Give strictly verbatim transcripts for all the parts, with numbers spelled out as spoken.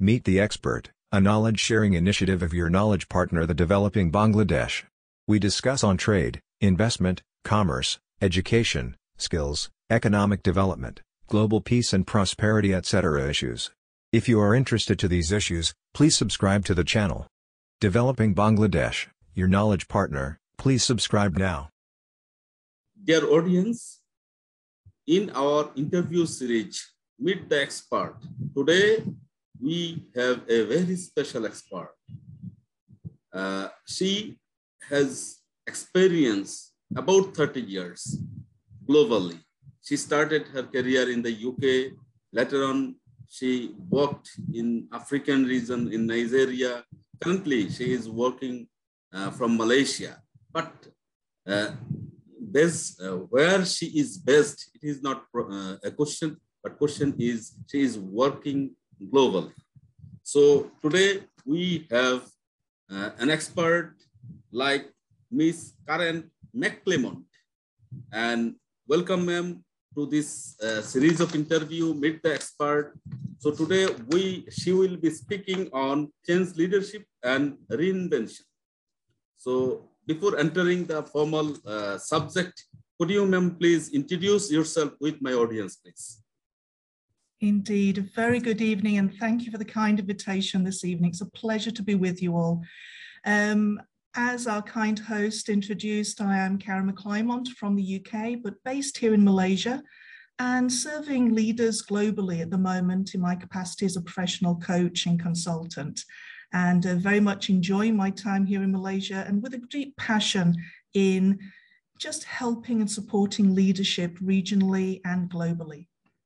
Meet the Expert, a knowledge-sharing initiative of your knowledge partner, the Developing Bangladesh. We discuss on trade, investment, commerce, education, skills, economic development, global peace and prosperity, et cetera issues. If you are interested to these issues, please subscribe to the channel. Developing Bangladesh, your knowledge partner, please subscribe now. Dear audience, in our interview series, Meet the Expert, today we have a very special expert. Uh, she has experience about thirty years globally. She started her career in the U K. Later on, she worked in African region in Nigeria. Currently, she is working uh, from Malaysia. But uh, based, uh, where she is based, it is not uh, a question, but question is she is working globally. So today we have uh, an expert like Miss Karen McClelmont, and welcome ma'am to this uh, series of interview, Meet the Expert. So today we she will be speaking on change leadership and reinvention. So before entering the formal uh, subject, could you ma'am please introduce yourself with my audience, please? Indeed, a very good evening, and thank you for the kind invitation this evening. It's a pleasure to be with you all. Um, as our kind host introduced, I am Karen McClelmont from the U K, but based here in Malaysia and serving leaders globally at the moment in my capacity as a professional coach and consultant. And uh, very much enjoying my time here in Malaysia and with a deep passion in just helping and supporting leadership regionally and globally.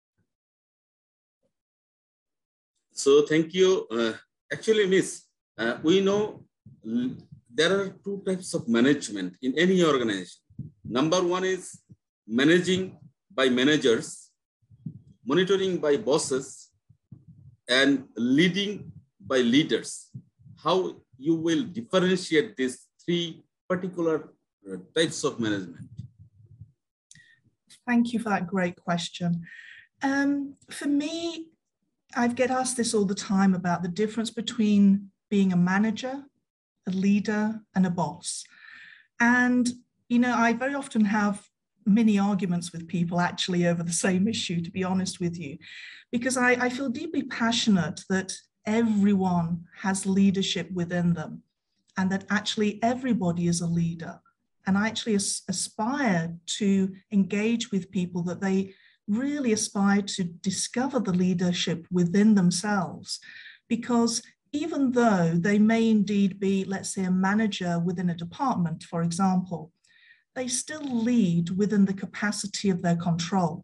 So thank you. Uh, actually, Miss, uh, we know there are two types of management in any organization. Number one is managing by managers, monitoring by bosses, and leading by leaders. How you will differentiate these three particular types of management? Thank you for that great question. Um, for me, I get asked this all the time about the difference between being a manager, a leader, and a boss. And, you know, I very often have many arguments with people actually over the same issue, to be honest with you, because I, I feel deeply passionate that everyone has leadership within them and that actually everybody is a leader. And I actually as, aspire to engage with people that they really aspire to discover the leadership within themselves, because even though they may indeed be, let's say, a manager within a department, for example, they still lead within the capacity of their control.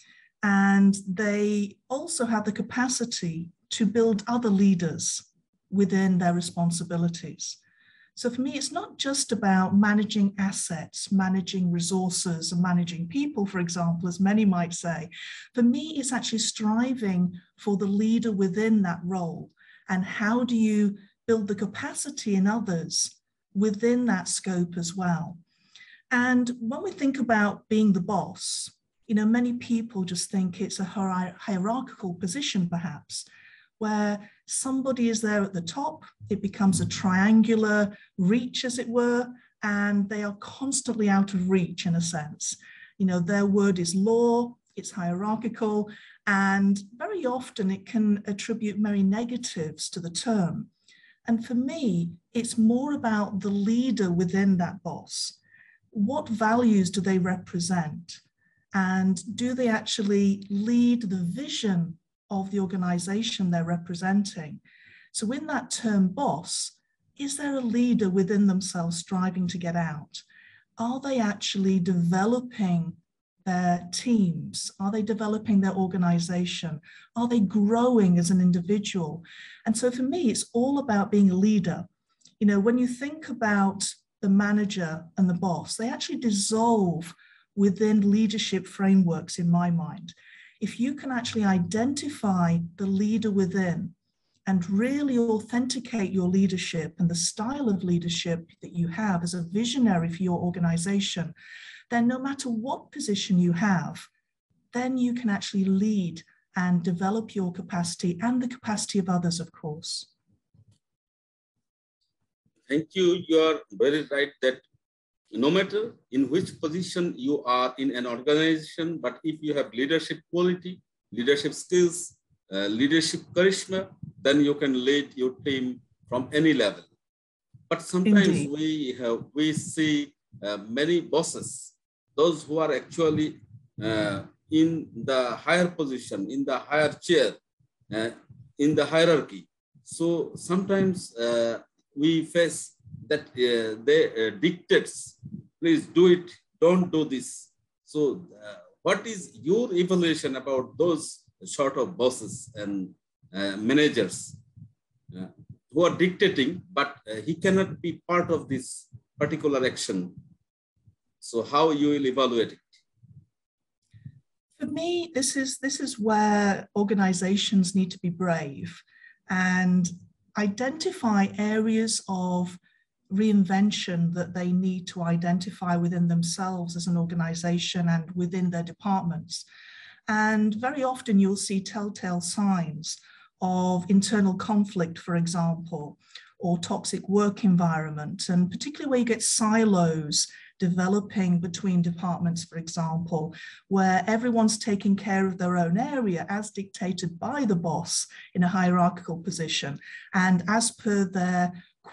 And they also have the capacity to build other leaders within their responsibilities. So for me, it's not just about managing assets, managing resources, and managing people, for example, as many might say. For me, it's actually striving for the leader within that role. And how do you build the capacity in others within that scope as well? And when we think about being the boss, you know, many people just think it's a hierarchical position, perhaps, where somebody is there at the top, it becomes a triangular reach, as it were, and they are constantly out of reach in a sense. You know, their word is law, it's hierarchical, and very often it can attribute many negatives to the term. And for me, it's more about the leader within that boss. What values do they represent? And do they actually lead the vision of the organization they're representing? So in that term boss, is there a leader within themselves striving to get out? Are they actually developing their teams? Are they developing their organization? Are they growing as an individual? And so for me, it's all about being a leader. You know, when you think about the manager and the boss, they actually dissolve within leadership frameworks in my mind. If you can actually identify the leader within and really authenticate your leadership and the style of leadership that you have as a visionary for your organization, then no matter what position you have, then you can actually lead and develop your capacity and the capacity of others, of course. Thank you. You are very right that no matter in which position you are in an organization, but if you have leadership quality, leadership skills, uh, leadership charisma, then you can lead your team from any level. But sometimes Indeed. we have we see uh, many bosses, those who are actually uh, in the higher position, in the higher chair, uh, in the hierarchy. So sometimes uh, we face that uh, they uh, dictates, please do it, don't do this. So uh, what is your evaluation about those sort of bosses and uh, managers uh, who are dictating, but uh, he cannot be part of this particular action? So how you will evaluate it? For me, this is, this is where organizations need to be brave and identify areas of reinvention that they need to identify within themselves as an organization and within their departments. And very often you'll see telltale signs of internal conflict, for example, or toxic work environment, and particularly where you get silos developing between departments, for example, where everyone's taking care of their own area as dictated by the boss in a hierarchical position and as per their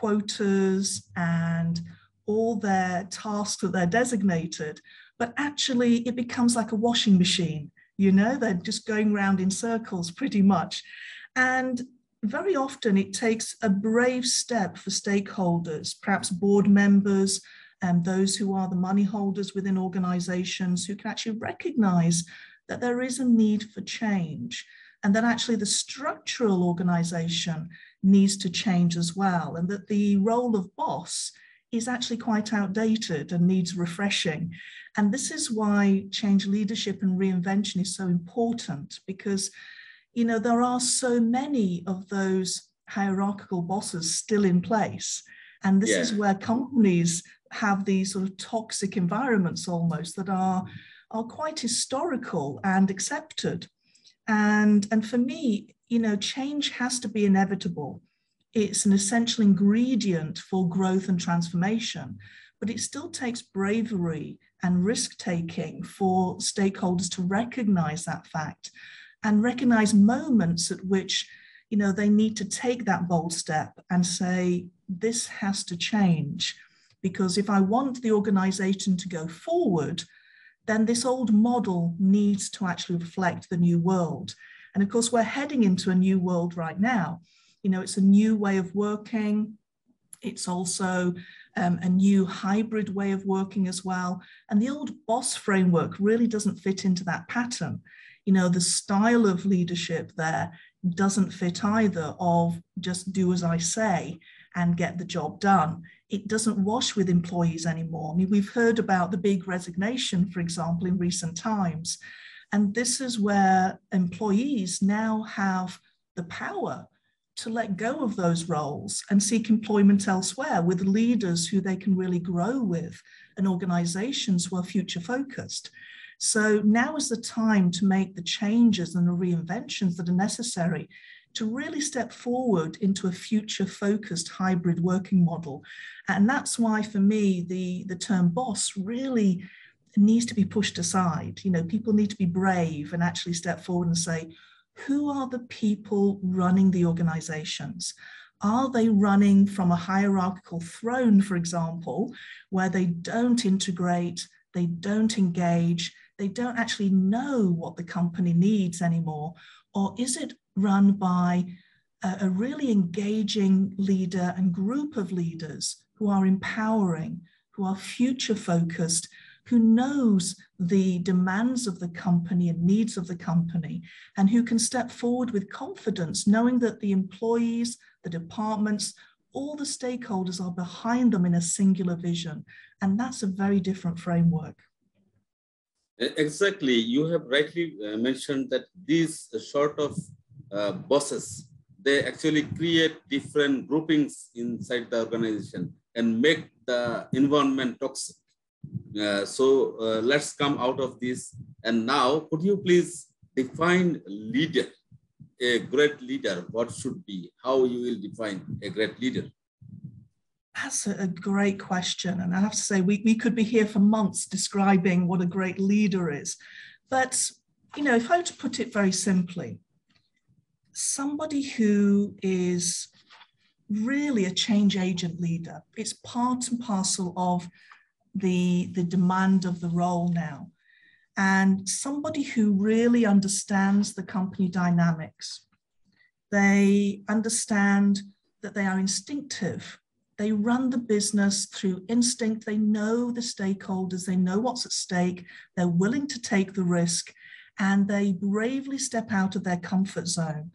quotas and all their tasks that they're designated. But actually it becomes like a washing machine, you know, they're just going round in circles pretty much. And very often it takes a brave step for stakeholders, perhaps board members, and those who are the money holders within organizations, who can actually recognize that there is a need for change and that actually the structural organization needs to change as well, and that the role of boss is actually quite outdated and needs refreshing. And this is why change leadership and reinvention is so important, because you know, there are so many of those hierarchical bosses still in place. And this yeah. is where companies have these sort of toxic environments almost that are, are quite historical and accepted. And, and for me, you know, change has to be inevitable. It's an essential ingredient for growth and transformation, but it still takes bravery and risk-taking for stakeholders to recognize that fact and recognize moments at which, you know, they need to take that bold step and say, this has to change. Because if I want the organization to go forward, then this old model needs to actually reflect the new world. And of course, we're heading into a new world right now. You know, it's a new way of working. It's also um, a new hybrid way of working as well. And the old boss framework really doesn't fit into that pattern. You know, the style of leadership there doesn't fit either, of just do as I say and get the job done. It doesn't wash with employees anymore. I mean, we've heard about the big resignation, for example, in recent times. And this is where employees now have the power to let go of those roles and seek employment elsewhere with leaders who they can really grow with and organizations who are future focused. So now is the time to make the changes and the reinventions that are necessary to really step forward into a future-focused hybrid working model. And that's why, for me, the, the term boss really needs to be pushed aside. You know, people need to be brave and actually step forward and say, who are the people running the organizations? Are they running from a hierarchical throne, for example, where they don't integrate, they don't engage, they don't actually know what the company needs anymore? Or is it run by a, a really engaging leader and group of leaders who are empowering, who are future focused, who knows the demands of the company and needs of the company, and who can step forward with confidence, knowing that the employees, the departments, all the stakeholders are behind them in a singular vision. And that's a very different framework. Exactly. You have rightly uh, mentioned that these uh, sort of uh, bosses, they actually create different groupings inside the organization and make the environment toxic. Uh, so uh, let's come out of this. And now, could you please define leader, a great leader, what should be? How you will define a great leader? That's a great question. And I have to say, we, we could be here for months describing what a great leader is. But, you know, if I were to put it very simply, somebody who is really a change agent leader, it's part and parcel of the, the demand of the role now. And somebody who really understands the company dynamics. They understand that they are instinctive. They run the business through instinct. They know the stakeholders. They know what's at stake. They're willing to take the risk, and they bravely step out of their comfort zone.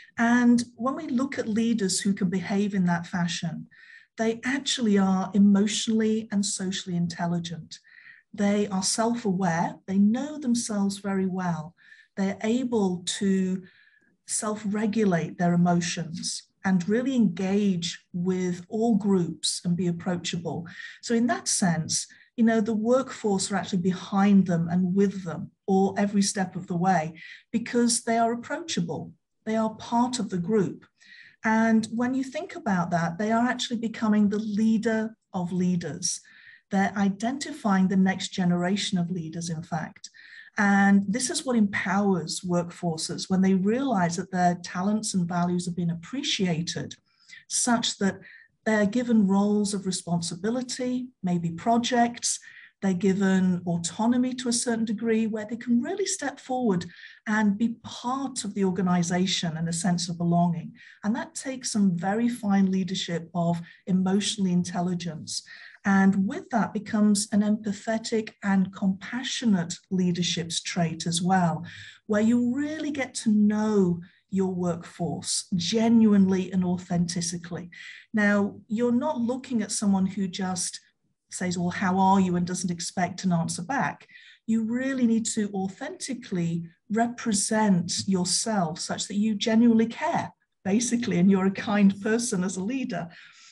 And when we look at leaders who can behave in that fashion, they actually are emotionally and socially intelligent. They are self-aware. They know themselves very well. They're able to self-regulate their emotions and really engage with all groups and be approachable. So in that sense, you know, the workforce are actually behind them and with them all every step of the way, because they are approachable. They are part of the group. And when you think about that, they are actually becoming the leader of leaders. They're identifying the next generation of leaders, in fact. And this is what empowers workforces when they realize that their talents and values have been appreciated, such that they're given roles of responsibility, maybe projects. They're given autonomy to a certain degree where they can really step forward and be part of the organization and a sense of belonging. And that takes some very fine leadership of emotional intelligence. And with that becomes an empathetic and compassionate leadership trait as well, where you really get to know your workforce genuinely and authentically. Now, you're not looking at someone who just says, well, how are you, and doesn't expect an answer back. You really need to authentically represent yourself such that you genuinely care, basically, and you're a kind person as a leader.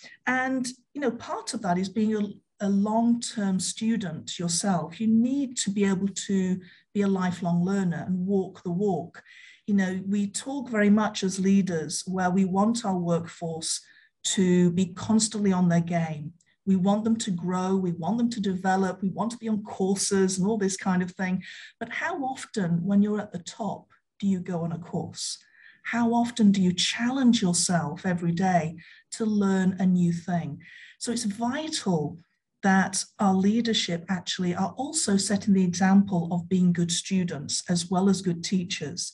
And, you know, part of that is being a, a long-term student yourself. You need to be able to be a lifelong learner and walk the walk. You know, we talk very much as leaders where we want our workforce to be constantly on their game. We want them to grow, we want them to develop, we want to be on courses and all this kind of thing. But how often, when you're at the top, do you go on a course? How often do you challenge yourself every day to learn a new thing? So it's vital that our leadership actually are also setting the example of being good students as well as good teachers.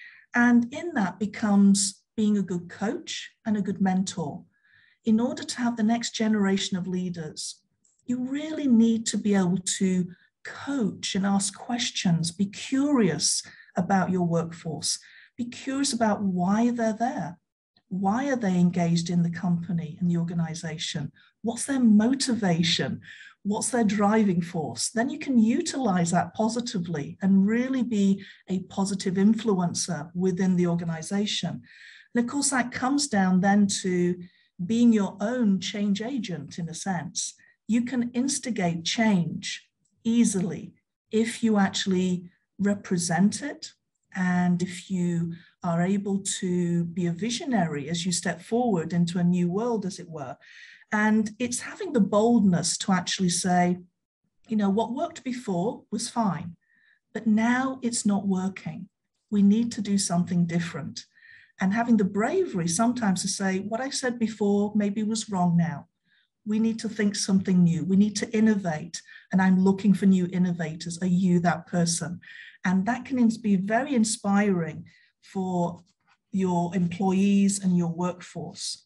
And in that becomes being a good coach and a good mentor. In order to have the next generation of leaders, you really need to be able to coach and ask questions, be curious about your workforce, be curious about why they're there. Why are they engaged in the company and the organization? What's their motivation? What's their driving force? Then you can utilize that positively and really be a positive influencer within the organization. And of course, that comes down then to being your own change agent in a sense. You can instigate change easily if you actually represent it, and if you are able to be a visionary as you step forward into a new world, as it were. And it's having the boldness to actually say, you know, what worked before was fine, but now it's not working. We need to do something different. And having the bravery sometimes to say, what I said before maybe was wrong now. We need to think something new. We need to innovate. And I'm looking for new innovators. Are you that person? And that can be very inspiring for your employees and your workforce.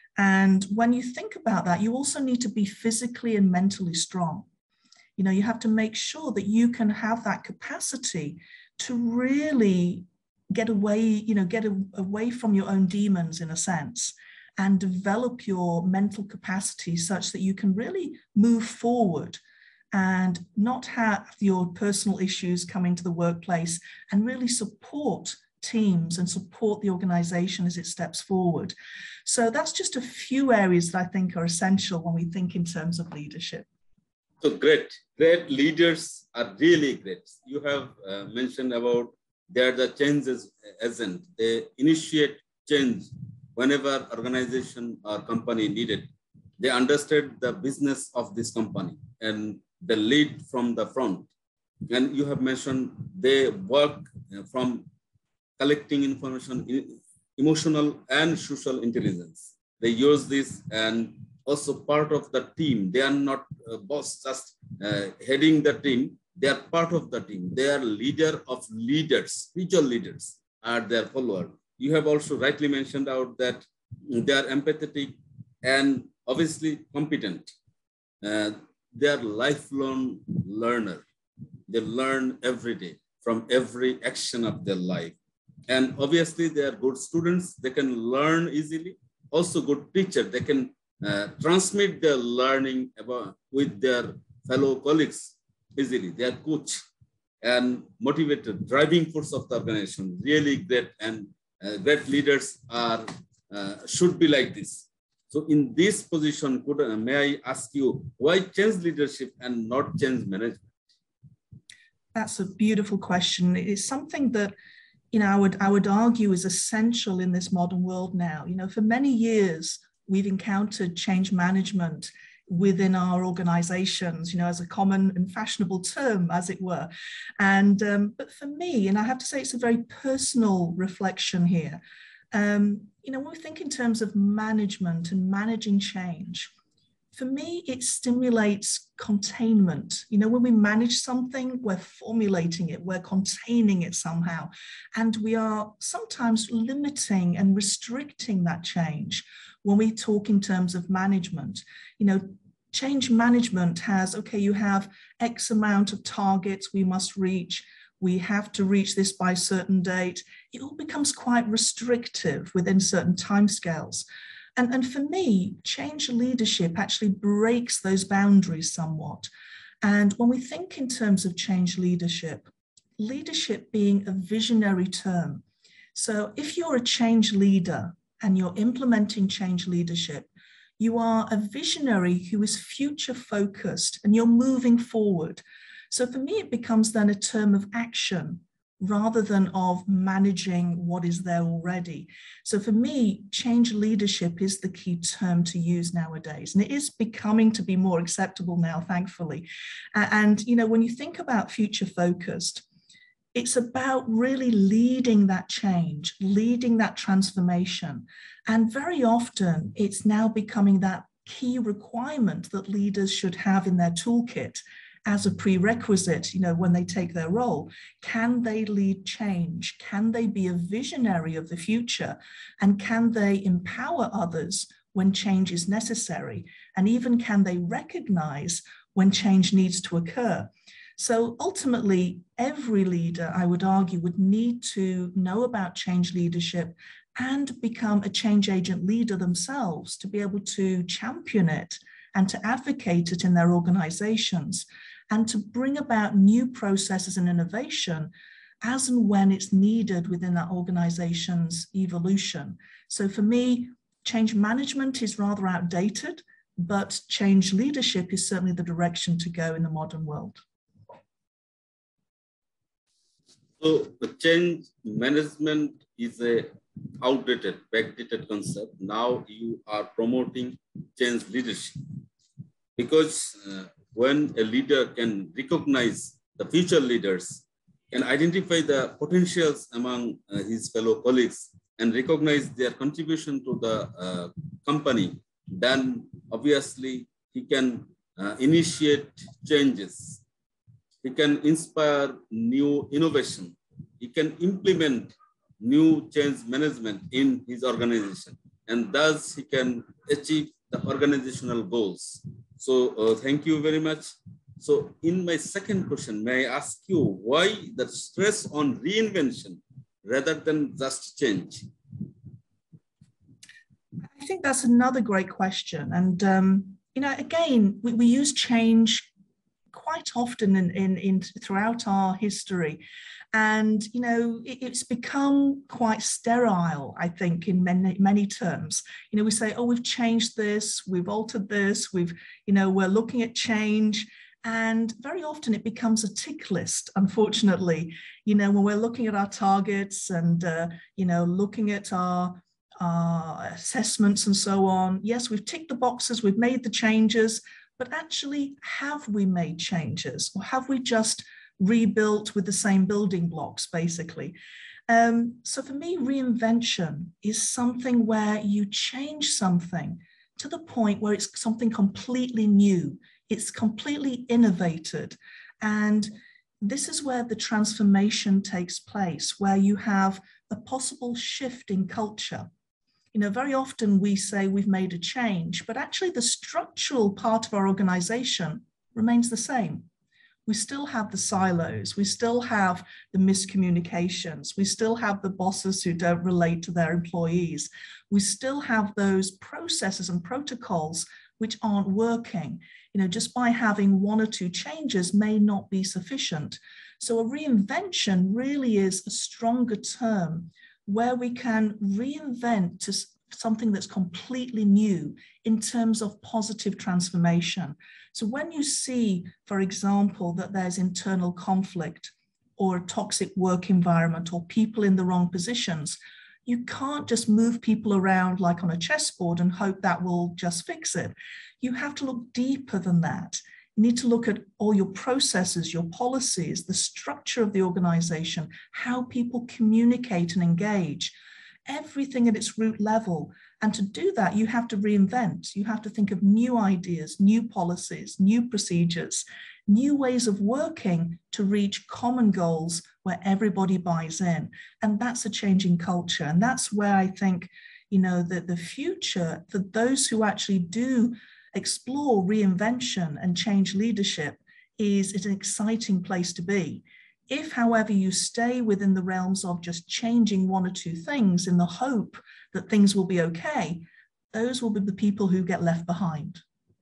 And when you think about that, you also need to be physically and mentally strong. You know, you have to make sure that you can have that capacity to really get away, you know, get a, away from your own demons in a sense, and develop your mental capacity such that you can really move forward and not have your personal issues come into the workplace, and really support teams and support the organization as it steps forward. So that's just a few areas that I think are essential when we think in terms of leadership. So great, great leaders are really great. You have uh, mentioned about They are the change agent. They initiate change whenever organization or company needed. They understood the business of this company and they lead from the front. And you have mentioned they work from collecting information, emotional and social intelligence. They use this and also part of the team. They are not uh, boss just uh, heading the team. They are part of the team. They are leader of leaders, spiritual leaders are their followers. You have also rightly mentioned out that they are empathetic and obviously competent. Uh, they are lifelong learner. They learn every day from every action of their life. And obviously they are good students. They can learn easily. Also good teacher. They can uh, transmit their learning about, with their fellow colleagues easily. They are coach and motivated, driving force of the organization. Really great, and uh, great leaders are uh, should be like this. So in this position, could uh, may I ask you why change leadership and not change management? That's a beautiful question. It's something that, you know, I would I would argue is essential in this modern world now. You know, for many years we've encountered change management within our organizations, you know, as a common and fashionable term, as it were. And um, but for me, and I have to say it's a very personal reflection here, um, you know, when we think in terms of management and managing change, for me, it stimulates containment. You know, when we manage something, we're formulating it, we're containing it somehow, and we are sometimes limiting and restricting that change. When we talk in terms of management, you know, change management has, okay, you have X amount of targets we must reach. We have to reach this by a certain date. It all becomes quite restrictive within certain timescales. And, and for me, change leadership actually breaks those boundaries somewhat. And when we think in terms of change leadership, leadership being a visionary term. So if you're a change leader, and you're implementing change leadership, you are a visionary who is future focused and you're moving forward. So for me, it becomes then a term of action rather than of managing what is there already. So for me, change leadership is the key term to use nowadays. And it is becoming to be more acceptable now, thankfully. And, you know, when you think about future focused, it's about really leading that change, leading that transformation. And very often it's now becoming that key requirement that leaders should have in their toolkit as a prerequisite, you know, when they take their role. Can they lead change? Can they be a visionary of the future? And can they empower others when change is necessary? And even can they recognize when change needs to occur? So ultimately, every leader, I would argue, would need to know about change leadership and become a change agent leader themselves to be able to champion it and to advocate it in their organizations and to bring about new processes and innovation as and when it's needed within that organization's evolution. So for me, change management is rather outdated, but change leadership is certainly the direction to go in the modern world. So the change management is a outdated, backdated concept. Now you are promoting change leadership because uh, when a leader can recognize the future leaders, can identify the potentials among uh, his fellow colleagues and recognize their contribution to the uh, company, then obviously he can uh, initiate changes. He can inspire new innovation. He can implement new change management in his organization, and thus he can achieve the organizational goals. So uh, thank you very much. So in my second question, may I ask you why the stress on reinvention rather than just change? I think that's another great question. And, um, you know, again, we, we use change quite often in, in, in throughout our history. And, you know, it, it's become quite sterile, I think, in many, many terms. You know, we say, oh, we've changed this, we've altered this, we've, you know, we're looking at change. And very often it becomes a tick list, unfortunately, you know, when we're looking at our targets and, uh, you know, looking at our, our assessments and so on. Yes, we've ticked the boxes, we've made the changes, but actually, have we made changes, or have we just rebuilt with the same building blocks, basically? Um, so for me, reinvention is something where you change something to the point where it's something completely new. It's completely innovated. And this is where the transformation takes place, where you have a possible shift in culture. You know, very often we say we've made a change, but actually the structural part of our organization remains the same. We still have the silos, we still have the miscommunications, we still have the bosses who don't relate to their employees, we still have those processes and protocols which aren't working. You know, just by having one or two changes may not be sufficient. So a reinvention really is a stronger term where we can reinvent to something that's completely new in terms of positive transformation. So when you see, for example, that there's internal conflict or a toxic work environment or people in the wrong positions, you can't just move people around like on a chessboard and hope that will just fix it. You have to look deeper than that. You need to look at all your processes, your policies, the structure of the organization, how people communicate and engage, everything at its root level. And to do that, you have to reinvent. You have to think of new ideas, new policies, new procedures, new ways of working to reach common goals where everybody buys in. And that's a changing culture. And that's where I think, you know, that the future for those who actually do explore reinvention and change leadership is, is an exciting place to be. If, however, you stay within the realms of just changing one or two things in the hope that things will be okay, those will be the people who get left behind.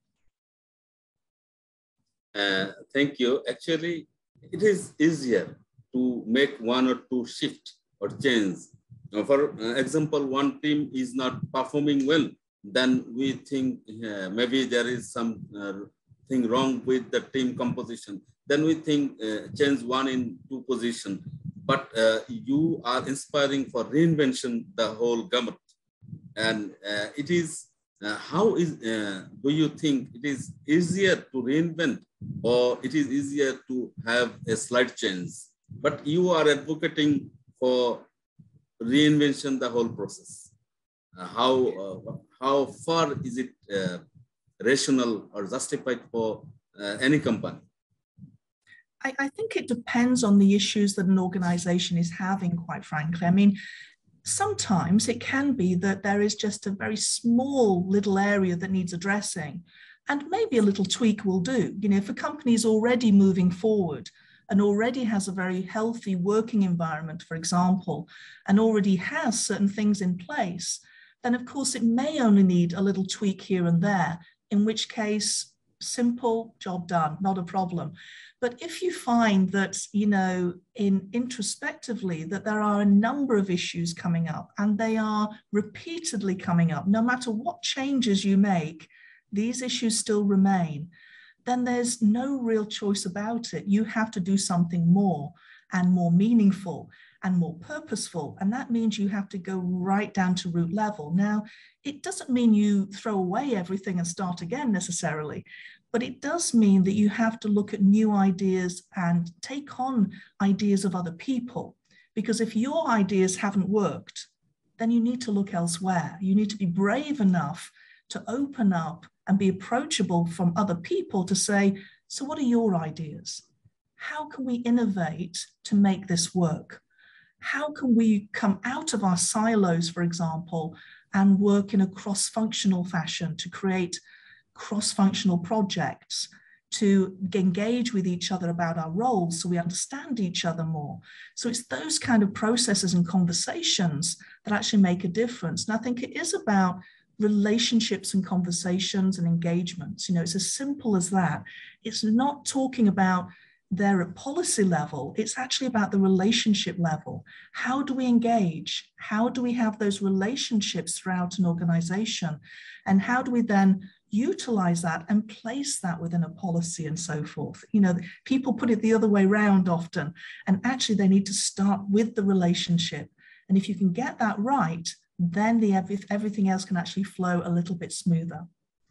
Uh, thank you. Actually, it is easier to make one or two shift or change. Uh, for example, one team is not performing well, then we think uh, maybe there is some uh, thing wrong with the team composition. Then we think uh, change one in two position. But uh, you are inspiring for reinvention the whole gamut. And uh, it is, uh, how is, uh, do you think it is easier to reinvent or it is easier to have a slight change? But you are advocating for reinvention the whole process. Uh, how, uh, how far is it uh, rational or justified for uh, any company? I, I think it depends on the issues that an organization is having, quite frankly. I mean, sometimes it can be that there is just a very small little area that needs addressing, and maybe a little tweak will do. You know, if a company is already moving forward and already has a very healthy working environment, for example, and already has certain things in place, then of course it may only need a little tweak here and there, in which case, simple, job done, not a problem. But if you find that, you know, in introspectively, that there are a number of issues coming up and they are repeatedly coming up, no matter what changes you make, these issues still remain, then there's no real choice about it. You have to do something more and more meaningful and more purposeful. And that means you have to go right down to root level. Now, it doesn't mean you throw away everything and start again necessarily, but it does mean that you have to look at new ideas and take on ideas of other people. Because if your ideas haven't worked, then you need to look elsewhere. You need to be brave enough to open up and be approachable from other people to say, so what are your ideas? How can we innovate to make this work? How can we come out of our silos, for example, and work in a cross-functional fashion to create cross-functional projects, to engage with each other about our roles so we understand each other more? So it's those kind of processes and conversations that actually make a difference. And I think it is about relationships and conversations and engagements. You know, it's as simple as that. It's not talking about they're at policy level, it's actually about the relationship level. How do we engage? How do we have those relationships throughout an organization? And how do we then utilize that and place that within a policy and so forth? You know, people put it the other way around often, and actually they need to start with the relationship. And if you can get that right, then the everything else can actually flow a little bit smoother.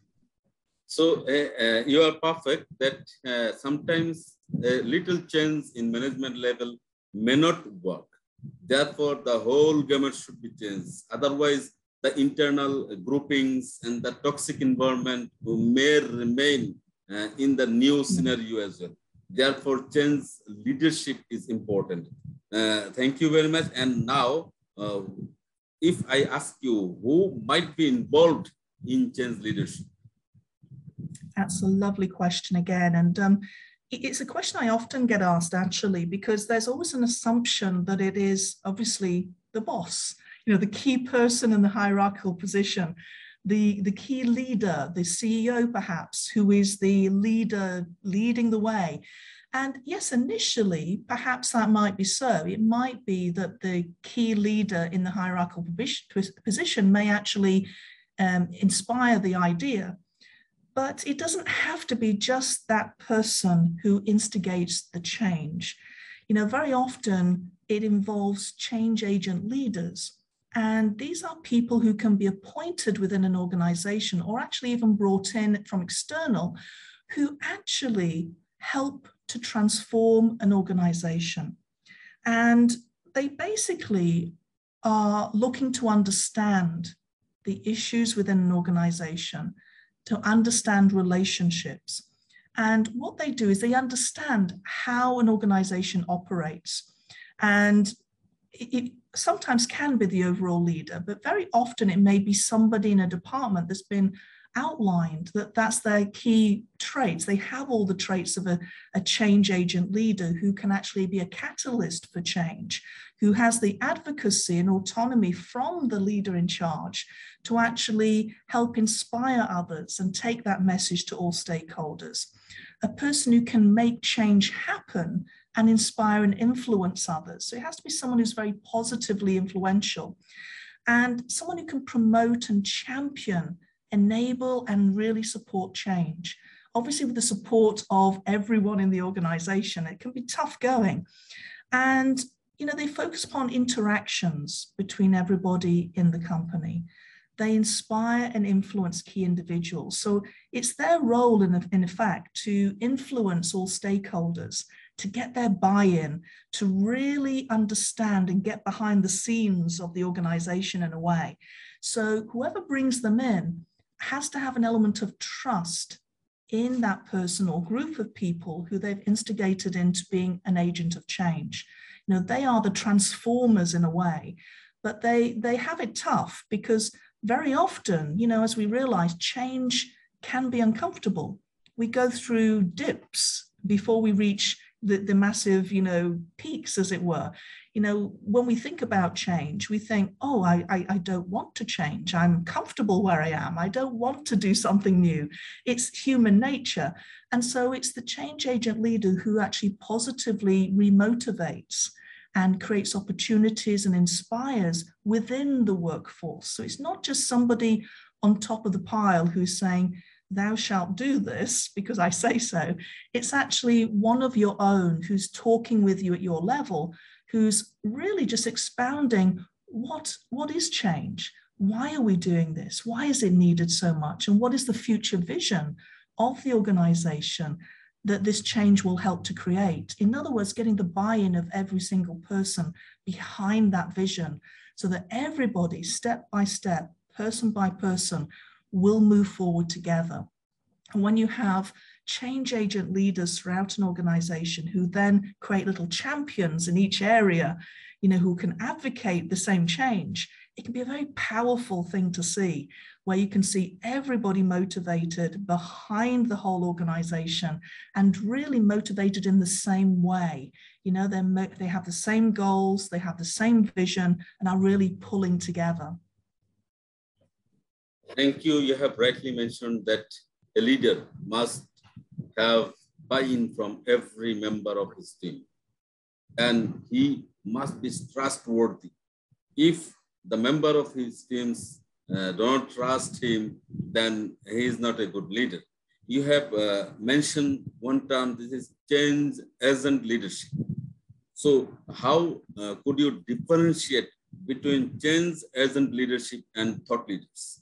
So uh, uh, you are perfect that uh, sometimes a little change in management level may not work. Therefore, the whole gamut should be changed. Otherwise, the internal groupings and the toxic environment may remain uh, in the new scenario as well. Therefore, change leadership is important. Uh, thank you very much. And now, uh, if I ask you, who might be involved in change leadership? That's a lovely question again. And um, it's a question I often get asked, actually, because there's always an assumption that it is obviously the boss, you know, the key person in the hierarchical position, the, the key leader, the C E O perhaps, who is the leader leading the way. And yes, initially, perhaps that might be so. It might be that the key leader in the hierarchical position may actually um, inspire the idea. But it doesn't have to be just that person who instigates the change. You know, very often it involves change agent leaders. And these are people who can be appointed within an organization or actually even brought in from external, who actually help to transform an organization. And they basically are looking to understand the issues within an organization, to understand relationships. And what they do is they understand how an organization operates. And it, it sometimes can be the overall leader, but very often it may be somebody in a department that's been outlined that that's their key traits. They have all the traits of a, a change agent leader who can actually be a catalyst for change, who has the advocacy and autonomy from the leader in charge to actually help inspire others and take that message to all stakeholders. A person who can make change happen and inspire and influence others. So it has to be someone who's very positively influential and someone who can promote and champion, enable and really support change. Obviously with the support of everyone in the organization, it can be tough going. And you know, they focus upon interactions between everybody in the company. They inspire and influence key individuals. So it's their role in, in effect to influence all stakeholders, to get their buy-in, to really understand and get behind the scenes of the organization in a way. So whoever brings them in has to have an element of trust in that person or group of people who they've instigated into being an agent of change. You know, they are the transformers in a way, but they, they have it tough because very often, you know, as we realize, change can be uncomfortable. We go through dips before we reach the, the massive, you know, peaks, as it were. You know, when we think about change, we think, oh, I, I, I don't want to change. I'm comfortable where I am. I don't want to do something new. It's human nature. And so it's the change agent leader who actually positively remotivates and creates opportunities and inspires within the workforce. So it's not just somebody on top of the pile who's saying, thou shalt do this because I say so. It's actually one of your own who's talking with you at your level, who's really just expounding what, what is change? Why are we doing this? Why is it needed so much? And what is the future vision of the organization that this change will help to create? In other words, getting the buy-in of every single person behind that vision so that everybody, step by step, person by person, will move forward together. And when you have change agent leaders throughout an organization who then create little champions in each area, you know, who can advocate the same change, it can be a very powerful thing to see, where you can see everybody motivated behind the whole organization and really motivated in the same way. You know, they're, they have the same goals, they have the same vision, and are really pulling together. Thank you. You have rightly mentioned that a leader must have buy-in from every member of his team. And he must be trustworthy. If the member of his teams uh, don't trust him, then he is not a good leader. You have uh, mentioned one term, this is change agent leadership. So how uh, could you differentiate between change agent leadership and thought leaders?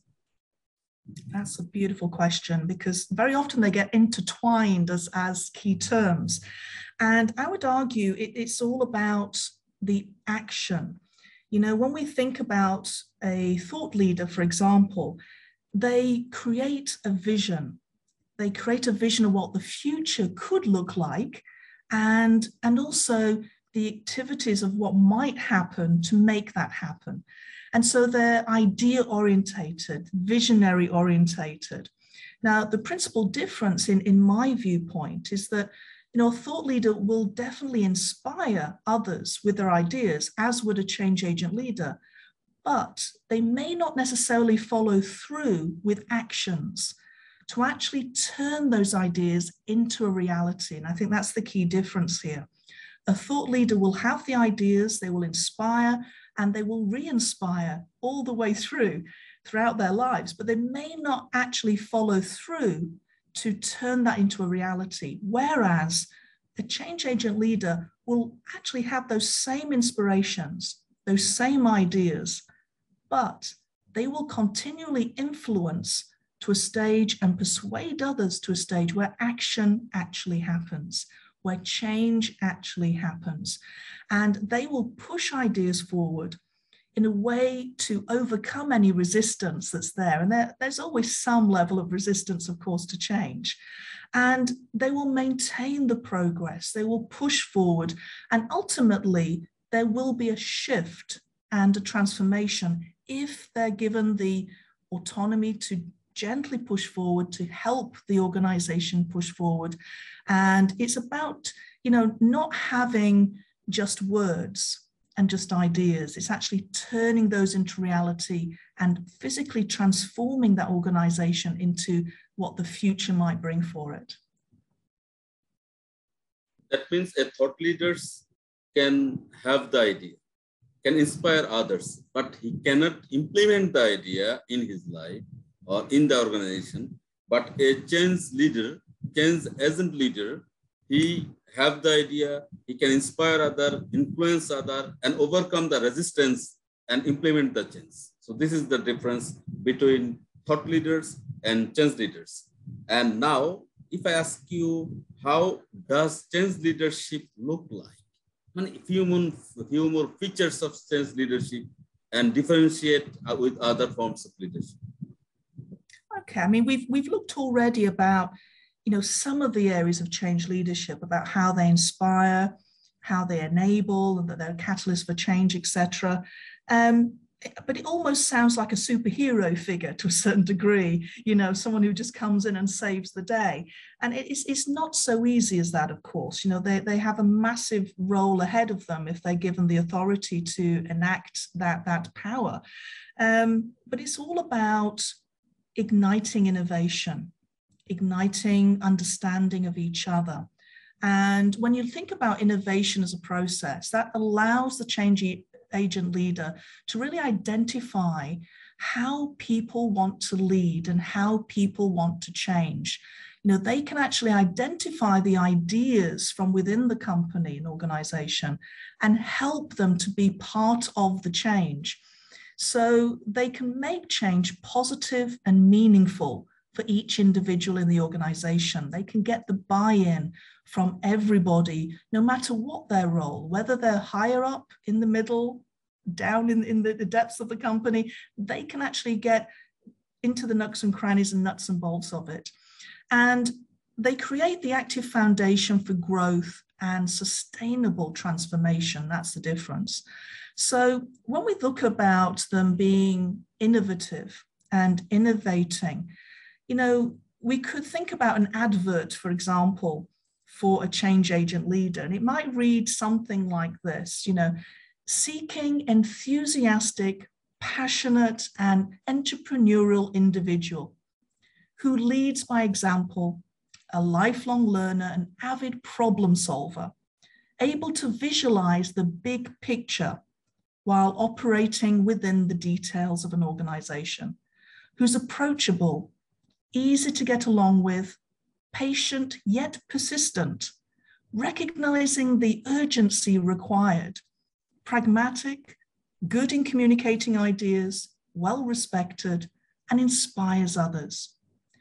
That's a beautiful question, because very often they get intertwined as, as key terms. And I would argue it, it's all about the action. You know, when we think about a thought leader, for example, they create a vision. They create a vision of what the future could look like, and, and also the activities of what might happen to make that happen. And so they're idea orientated, visionary orientated. Now, the principal difference in, in my viewpoint is that, you know, a thought leader will definitely inspire others with their ideas, as would a change agent leader, but they may not necessarily follow through with actions to actually turn those ideas into a reality. And I think that's the key difference here. A thought leader will have the ideas, they will inspire, and they will re-inspire all the way through, throughout their lives, but they may not actually follow through to turn that into a reality. Whereas a change agent leader will actually have those same inspirations, those same ideas, but they will continually influence to a stage and persuade others to a stage where action actually happens, where change actually happens. And they will push ideas forward in a way to overcome any resistance that's there. And there, there's always some level of resistance, of course, to change. And they will maintain the progress, they will push forward, and ultimately there will be a shift and a transformation if they're given the autonomy to gently push forward, to help the organization push forward. And it's about, you know, not having just words and just ideas. It's actually turning those into reality and physically transforming that organization into what the future might bring for it. That means a thought leader can have the idea, can inspire others, but he cannot implement the idea in his life or in the organization. But a change leader, change agent leader, he have the idea, he can inspire other, influence other, and overcome the resistance and implement the change. So this is the difference between thought leaders and change leaders. And now, if I ask you, how does change leadership look like? I mean, a few more, a few more features of change leadership and differentiate with other forms of leadership. Okay, I mean, we've, we've looked already about, you know, some of the areas of change leadership, about how they inspire, how they enable, and that they're a catalyst for change, et cetera. Um, but it almost sounds like a superhero figure to a certain degree, you know, someone who just comes in and saves the day. And it's, it's not so easy as that, of course. You know, they, they have a massive role ahead of them if they're given the authority to enact that, that power. Um, but it's all about igniting innovation, igniting understanding of each other. And when you think about innovation as a process, that allows the change agent leader to really identify how people want to lead and how people want to change. You know, they can actually identify the ideas from within the company and organization and help them to be part of the change. So they can make change positive and meaningful for each individual in the organization. They can get the buy-in from everybody, no matter what their role, whether they're higher up, in the middle, down in, in the, the depths of the company. They can actually get into the nooks and crannies and nuts and bolts of it. And they create the active foundation for growth and sustainable transformation. That's the difference. So when we look about them being innovative and innovating, you know, we could think about an advert, for example, for a change agent leader, and it might read something like this, you know, seeking enthusiastic, passionate, and entrepreneurial individual who leads by example a lifelong learner, an avid problem solver, able to visualize the big picture while operating within the details of an organization, who's approachable, easy to get along with, patient yet persistent, recognizing the urgency required, pragmatic, good in communicating ideas, well-respected, and inspires others,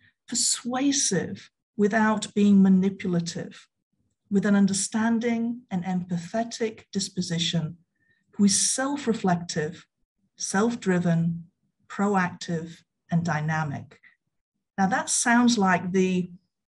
persuasive without being manipulative, with an understanding and empathetic disposition, who is self-reflective, self-driven, proactive, and dynamic. Now that sounds like the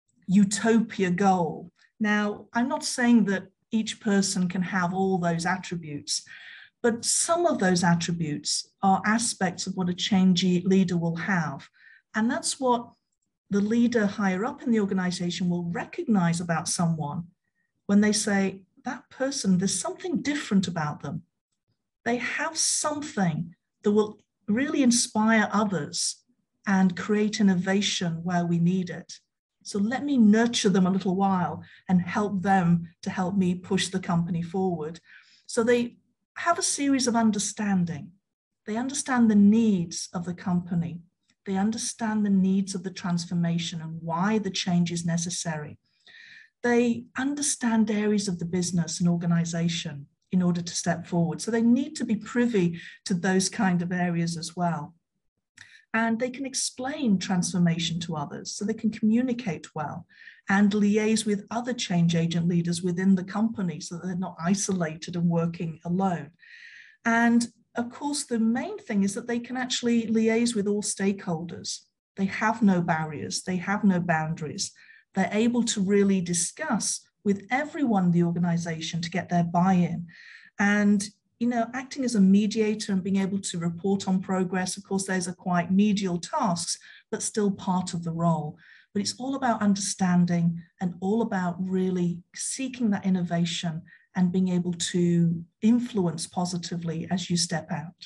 utopia goal. Now, I'm not saying that each person can have all those attributes, but some of those attributes are aspects of what a change leader will have. And that's what the leader higher up in the organization will recognize about someone when they say, that person, there's something different about them. They have something that will really inspire others and create innovation where we need it. So let me nurture them a little while and help them to help me push the company forward. So they have a series of understanding. They understand the needs of the company. They understand the needs of the transformation and why the change is necessary. They understand areas of the business and organization in order to step forward. So they need to be privy to those kind of areas as well. And they can explain transformation to others, so they can communicate well and liaise with other change agent leaders within the company so that they're not isolated and working alone. And of course, the main thing is that they can actually liaise with all stakeholders. They have no barriers, they have no boundaries. They're able to really discuss with everyone in the organization to get their buy-in. And you know, acting as a mediator and being able to report on progress, of course, those are quite medial tasks, but still part of the role. But it's all about understanding and all about really seeking that innovation and being able to influence positively as you step out.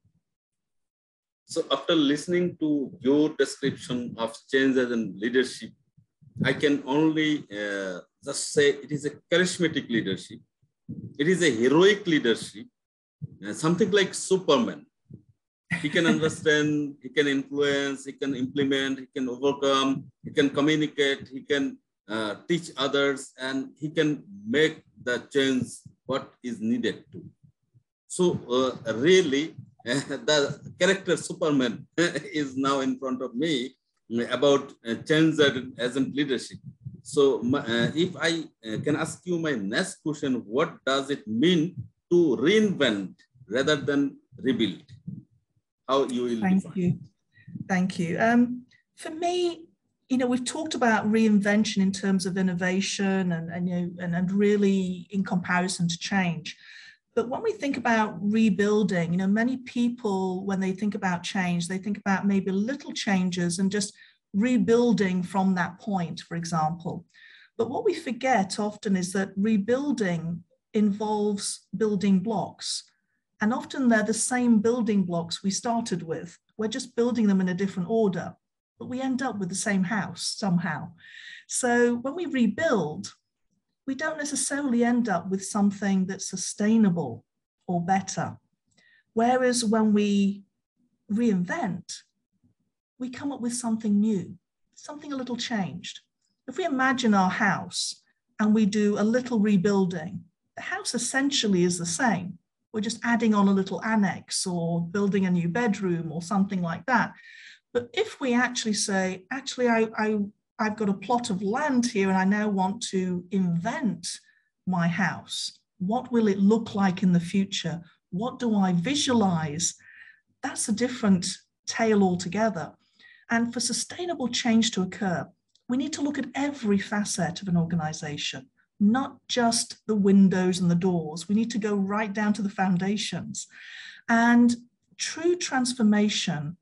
So after listening to your description of change as in leadership, I can only uh, just say it is a charismatic leadership. It is a heroic leadership. Uh, something like Superman. He can understand, he can influence, he can implement, he can overcome, he can communicate, he can uh, teach others, and he can make the change what is needed to. So uh, really, uh, the character Superman is now in front of me about uh, change agent leadership. So my, uh, if I uh, can ask you my next question, what does it mean to reinvent rather than rebuild? How you will Thank define? you. Thank you. Um, for me, you know, we've talked about reinvention in terms of innovation and, and, you know, and, and really in comparison to change. But when we think about rebuilding, you know, many people, when they think about change, they think about maybe little changes and just rebuilding from that point, for example. But what we forget often is that rebuilding involves building blocks. And often they're the same building blocks we started with. We're just building them in a different order, but we end up with the same house somehow. So when we rebuild, we don't necessarily end up with something that's sustainable or better. Whereas when we reinvent, we come up with something new, something a little changed. If we imagine our house and we do a little rebuilding, the house essentially is the same. We're just adding on a little annex or building a new bedroom or something like that. But if we actually say, actually, I, I, I've got a plot of land here and I now want to invent my house. What will it look like in the future? What do I visualize? That's a different tale altogether. And for sustainable change to occur, we need to look at every facet of an organization, not just the windows and the doors. We need to go right down to the foundations. And true transformation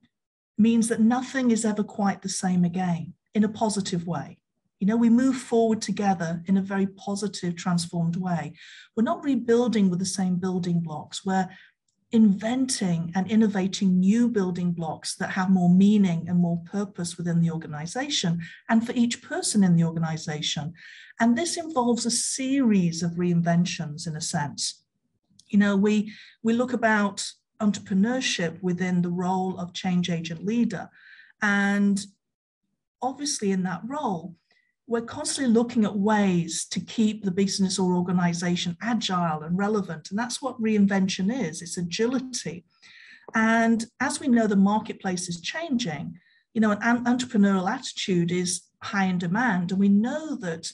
means that nothing is ever quite the same again in a positive way. You know, we move forward together in a very positive, transformed way. We're not rebuilding with the same building blocks. We're inventing and innovating new building blocks that have more meaning and more purpose within the organization and for each person in the organization. And this involves a series of reinventions in a sense. You know, we, we look about entrepreneurship within the role of change agent leader. And obviously in that role, we're constantly looking at ways to keep the business or organization agile and relevant. And that's what reinvention is, it's agility. And as we know, the marketplace is changing. You know, an entrepreneurial attitude is high in demand. And we know that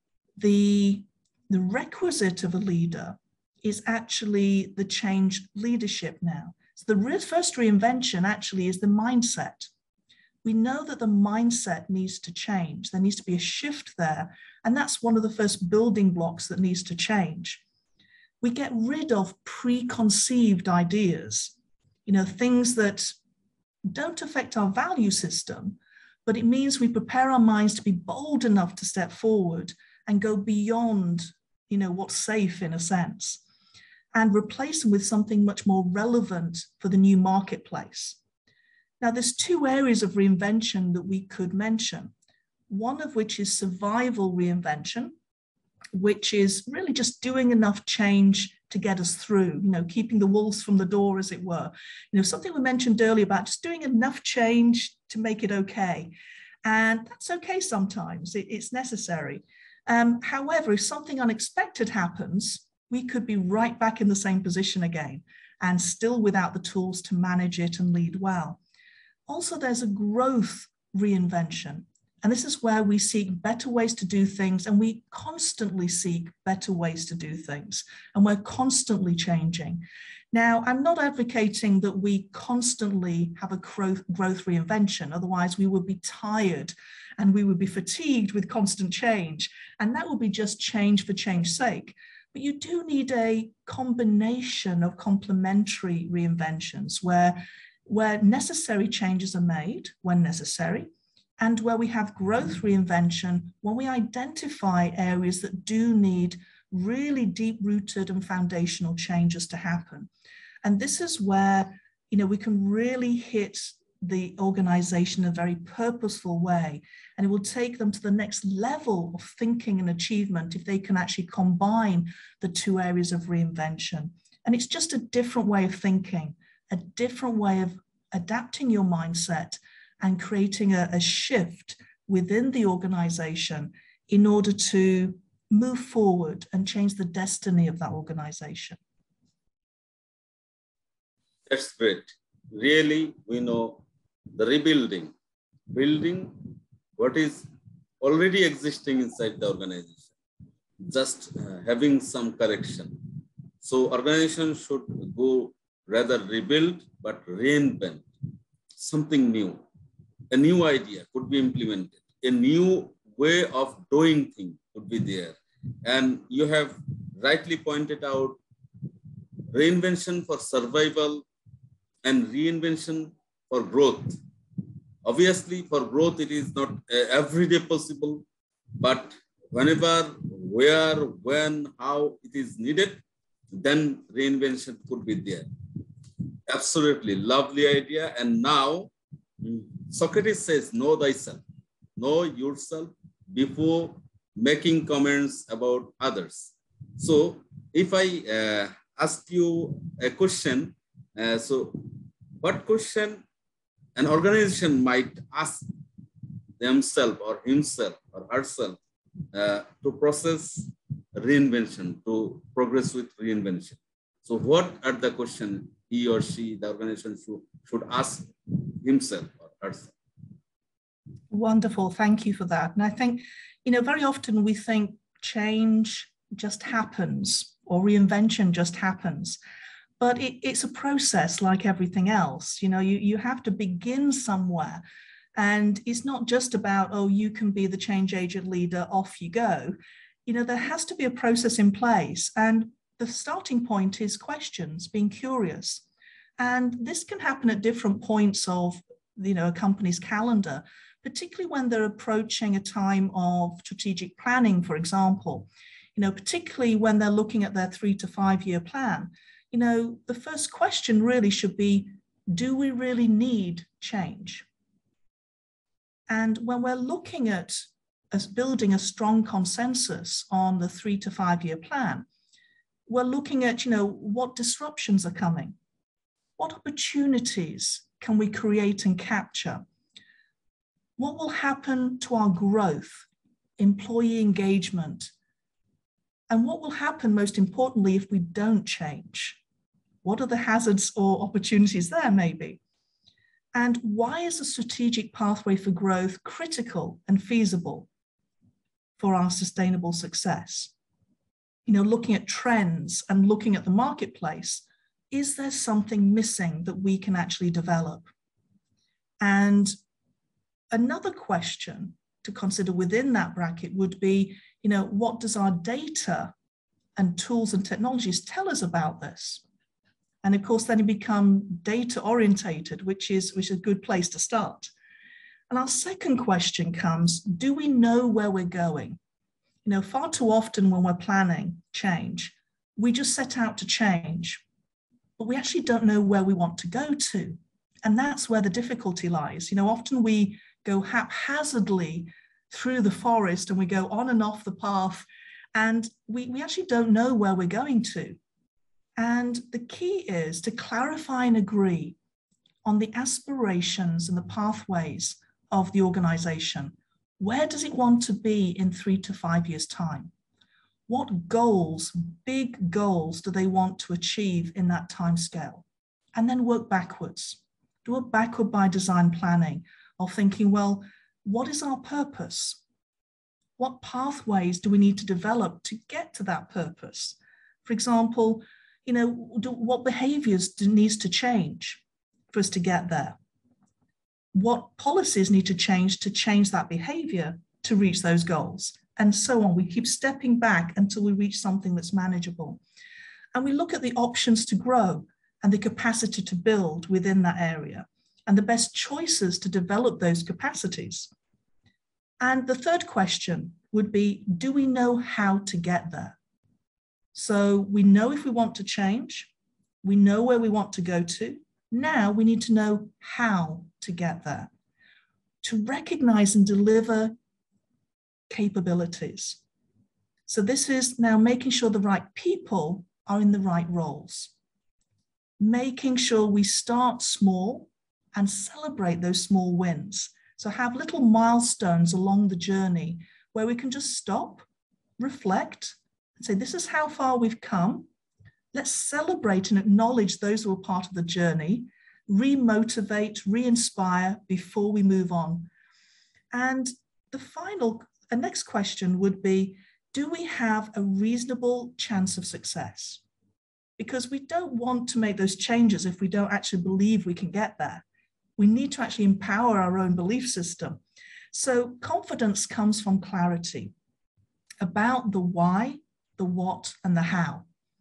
the, the requisite of a leader is actually the change leadership now. So the first reinvention actually is the mindset. We know that the mindset needs to change. There needs to be a shift there. And that's one of the first building blocks that needs to change. We get rid of preconceived ideas, you know, things that don't affect our value system, but it means we prepare our minds to be bold enough to step forward and go beyond, you know, what's safe in a sense, and replace them with something much more relevant for the new marketplace. Now, there's two areas of reinvention that we could mention, one of which is survival reinvention, which is really just doing enough change to get us through, you know, keeping the wolves from the door, as it were. You know, something we mentioned earlier about just doing enough change to make it okay. And that's okay sometimes, it, it's necessary. Um, however, if something unexpected happens, we could be right back in the same position again and still without the tools to manage it and lead well. Also, there's a growth reinvention. And this is where we seek better ways to do things, and we constantly seek better ways to do things, and we're constantly changing. Now, I'm not advocating that we constantly have a growth, growth reinvention, otherwise we would be tired and we would be fatigued with constant change, and that would be just change for change's sake. But you do need a combination of complementary reinventions where where necessary changes are made when necessary, and where we have growth reinvention when we identify areas that do need really deep-rooted and foundational changes to happen. And this is where, you know, we can really hit the organization in a very purposeful way, and it will take them to the next level of thinking and achievement if they can actually combine the two areas of reinvention. And it's just a different way of thinking, a different way of adapting your mindset and creating a, a shift within the organization in order to move forward and change the destiny of that organization. That's great. Really, we know the rebuilding, building what is already existing inside the organization, just uh, having some correction. So organization should go rather rebuild, but reinvent something new. A new idea could be implemented. A new way of doing things could be there. And you have rightly pointed out reinvention for survival and reinvention for growth. Obviously, for growth, it is not uh, every day possible, but whenever, where, when, how it is needed, then reinvention could be there. Absolutely lovely idea. And now Socrates says, know thyself, know yourself before making comments about others. So if I uh, ask you a question, uh, so what question an organization might ask themselves or himself or herself uh, to process reinvention, to progress with reinvention? So what are the questions he or she, the organization should, should ask himself or herself? Wonderful, thank you for that. And I think, you know, very often we think change just happens or reinvention just happens, but it, it's a process like everything else. You know, you, you have to begin somewhere, and it's not just about, oh, you can be the change agent leader, off you go. You know, there has to be a process in place, and the starting point is questions, being curious. And this can happen at different points of, you know, a company's calendar, particularly when they're approaching a time of strategic planning, for example, you know, particularly when they're looking at their three to five year plan. You you know, the first question really should be, do we really need change? And when we're looking at as building a strong consensus on the three to five year plan, we're looking at, you know, what disruptions are coming? What opportunities can we create and capture? What will happen to our growth, employee engagement? And what will happen, most importantly, if we don't change? What are the hazards or opportunities there, maybe? And why is a strategic pathway for growth critical and feasible for our sustainable success? You know, looking at trends and looking at the marketplace, is there something missing that we can actually develop? And another question to consider within that bracket would be, you know, what does our data and tools and technologies tell us about this? And of course, then you become data orientated, which is, which is a good place to start. And our second question comes, do we know where we're going? You know, far too often when we're planning change, we just set out to change, but we actually don't know where we want to go to. And that's where the difficulty lies. You know, often we go haphazardly through the forest and we go on and off the path, and we, we actually don't know where we're going to. And the key is to clarify and agree on the aspirations and the pathways of the organization. Where does it want to be in three to five years' time? What goals, big goals, do they want to achieve in that time scale? And then work backwards. Do a backward by design planning of thinking, well, what is our purpose? What pathways do we need to develop to get to that purpose? For example, you know, do, what behaviors do, needs to change for us to get there? What policies need to change to change that behavior to reach those goals? And so on. We keep stepping back until we reach something that's manageable. And we look at the options to grow and the capacity to build within that area and the best choices to develop those capacities. And the third question would be, do we know how to get there? So we know if we want to change, we know where we want to go to. Now we need to know how to get there, to recognize and deliver capabilities. So this is now making sure the right people are in the right roles, making sure we start small and celebrate those small wins. So have little milestones along the journey where we can just stop, reflect, and say, this is how far we've come. Let's celebrate and acknowledge those who are part of the journey, re-motivate, re-inspire before we move on. And the final, the next question would be, do we have a reasonable chance of success? Because we don't want to make those changes if we don't actually believe we can get there. We need to actually empower our own belief system. So confidence comes from clarity about the why, the what, and the how.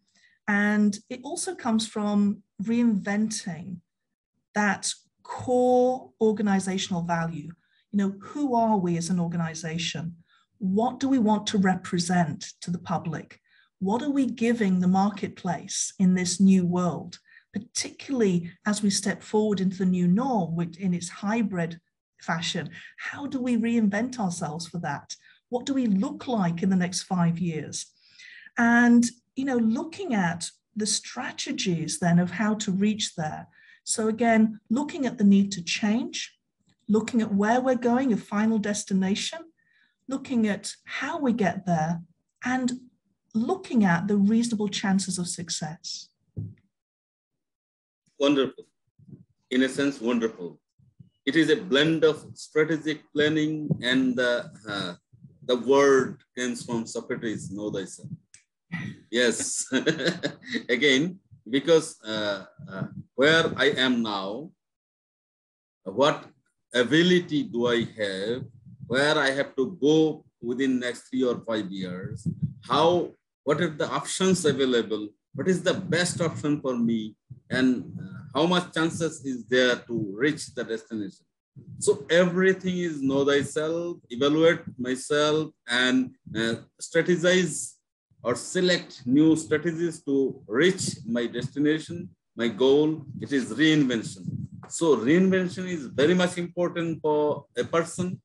And it also comes from reinventing that core organizational value. You know, who are we as an organization? What do we want to represent to the public? What are we giving the marketplace in this new world, particularly as we step forward into the new norm in its hybrid fashion? How do we reinvent ourselves for that? What do we look like in the next five years? And, you know, looking at the strategies then of how to reach there. So again, looking at the need to change, looking at where we're going, a final destination, looking at how we get there, and looking at the reasonable chances of success. Wonderful. In a sense, wonderful. It is a blend of strategic planning and the, uh, the word comes from Socrates, know thyself. Yes. Again, because uh, uh, where I am now, what ability do I have, where I have to go within next three or five years, how, what are the options available, what is the best option for me, and uh, how much chances is there to reach the destination. So everything is know thyself, evaluate myself, and uh, strategize or select new strategies to reach my destination, my goal. It is reinvention. So reinvention is very much important for a person,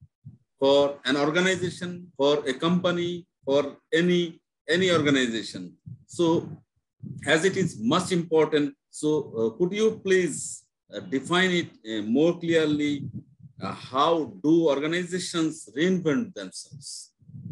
for an organization, for a company, for any, any organization. So as it is much important, so uh, could you please uh, define it uh, more clearly? Uh, how do organizations reinvent themselves?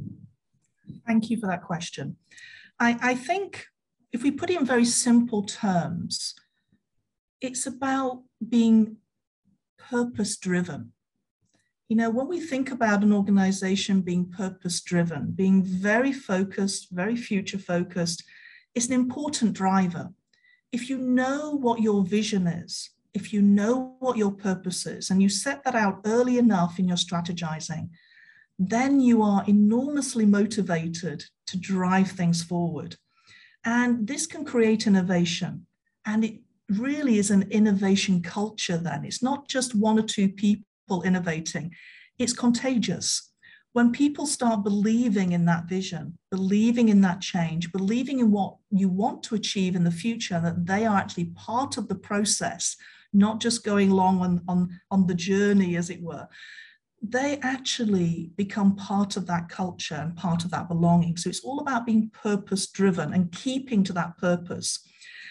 Thank you for that question. I, I think if we put it in very simple terms, it's about being purpose-driven. You know, when we think about an organization being purpose-driven, being very focused, very future-focused, it's an important driver. If you know what your vision is, if you know what your purpose is, and you set that out early enough in your strategizing, then you are enormously motivated to drive things forward. And this can create innovation. And it really is an innovation culture then. It's not just one or two people innovating. It's contagious. When people start believing in that vision, believing in that change, believing in what you want to achieve in the future, that they are actually part of the process, not just going along on, on, on the journey, as it were, they actually become part of that culture and part of that belonging. So it's all about being purpose-driven and keeping to that purpose.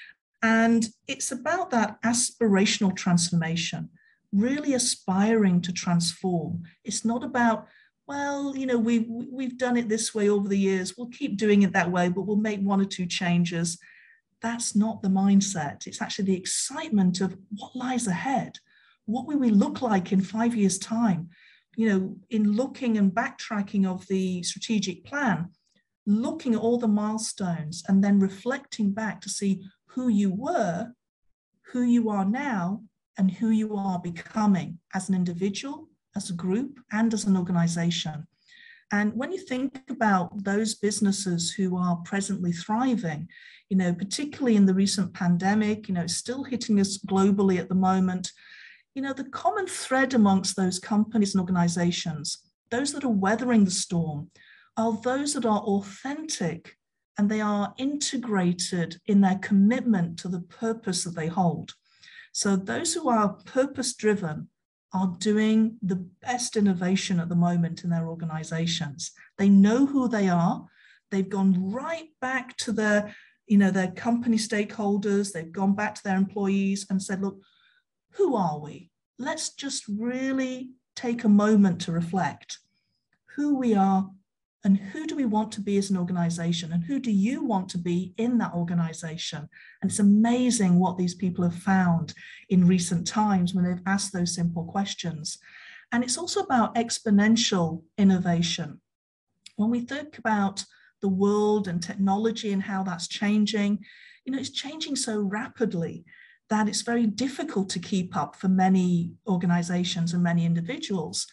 And it's about that aspirational transformation, really aspiring to transform. It's not about, well, you know, we, we've done it this way over the years, we'll keep doing it that way, but we'll make one or two changes. That's not the mindset. It's actually the excitement of what lies ahead. What will we look like in five years' time? You know, in looking and backtracking of the strategic plan, looking at all the milestones and then reflecting back to see who you were, who you are now, and who you are becoming as an individual, as a group, and as an organization. And when you think about those businesses who are presently thriving, you know, particularly in the recent pandemic, you know, still hitting us globally at the moment, you know, the common thread amongst those companies and organizations, those that are weathering the storm, are those that are authentic and they are integrated in their commitment to the purpose that they hold. So those who are purpose-driven are doing the best innovation at the moment in their organizations. They know who they are. They've gone right back to their, you know, their company stakeholders. They've gone back to their employees and said, look, who are we? Let's just really take a moment to reflect who we are and who do we want to be as an organization and who do you want to be in that organization? And it's amazing what these people have found in recent times when they've asked those simple questions. And it's also about exponential innovation. When we think about the world and technology and how that's changing, you know, it's changing so rapidly that it's very difficult to keep up for many organizations and many individuals.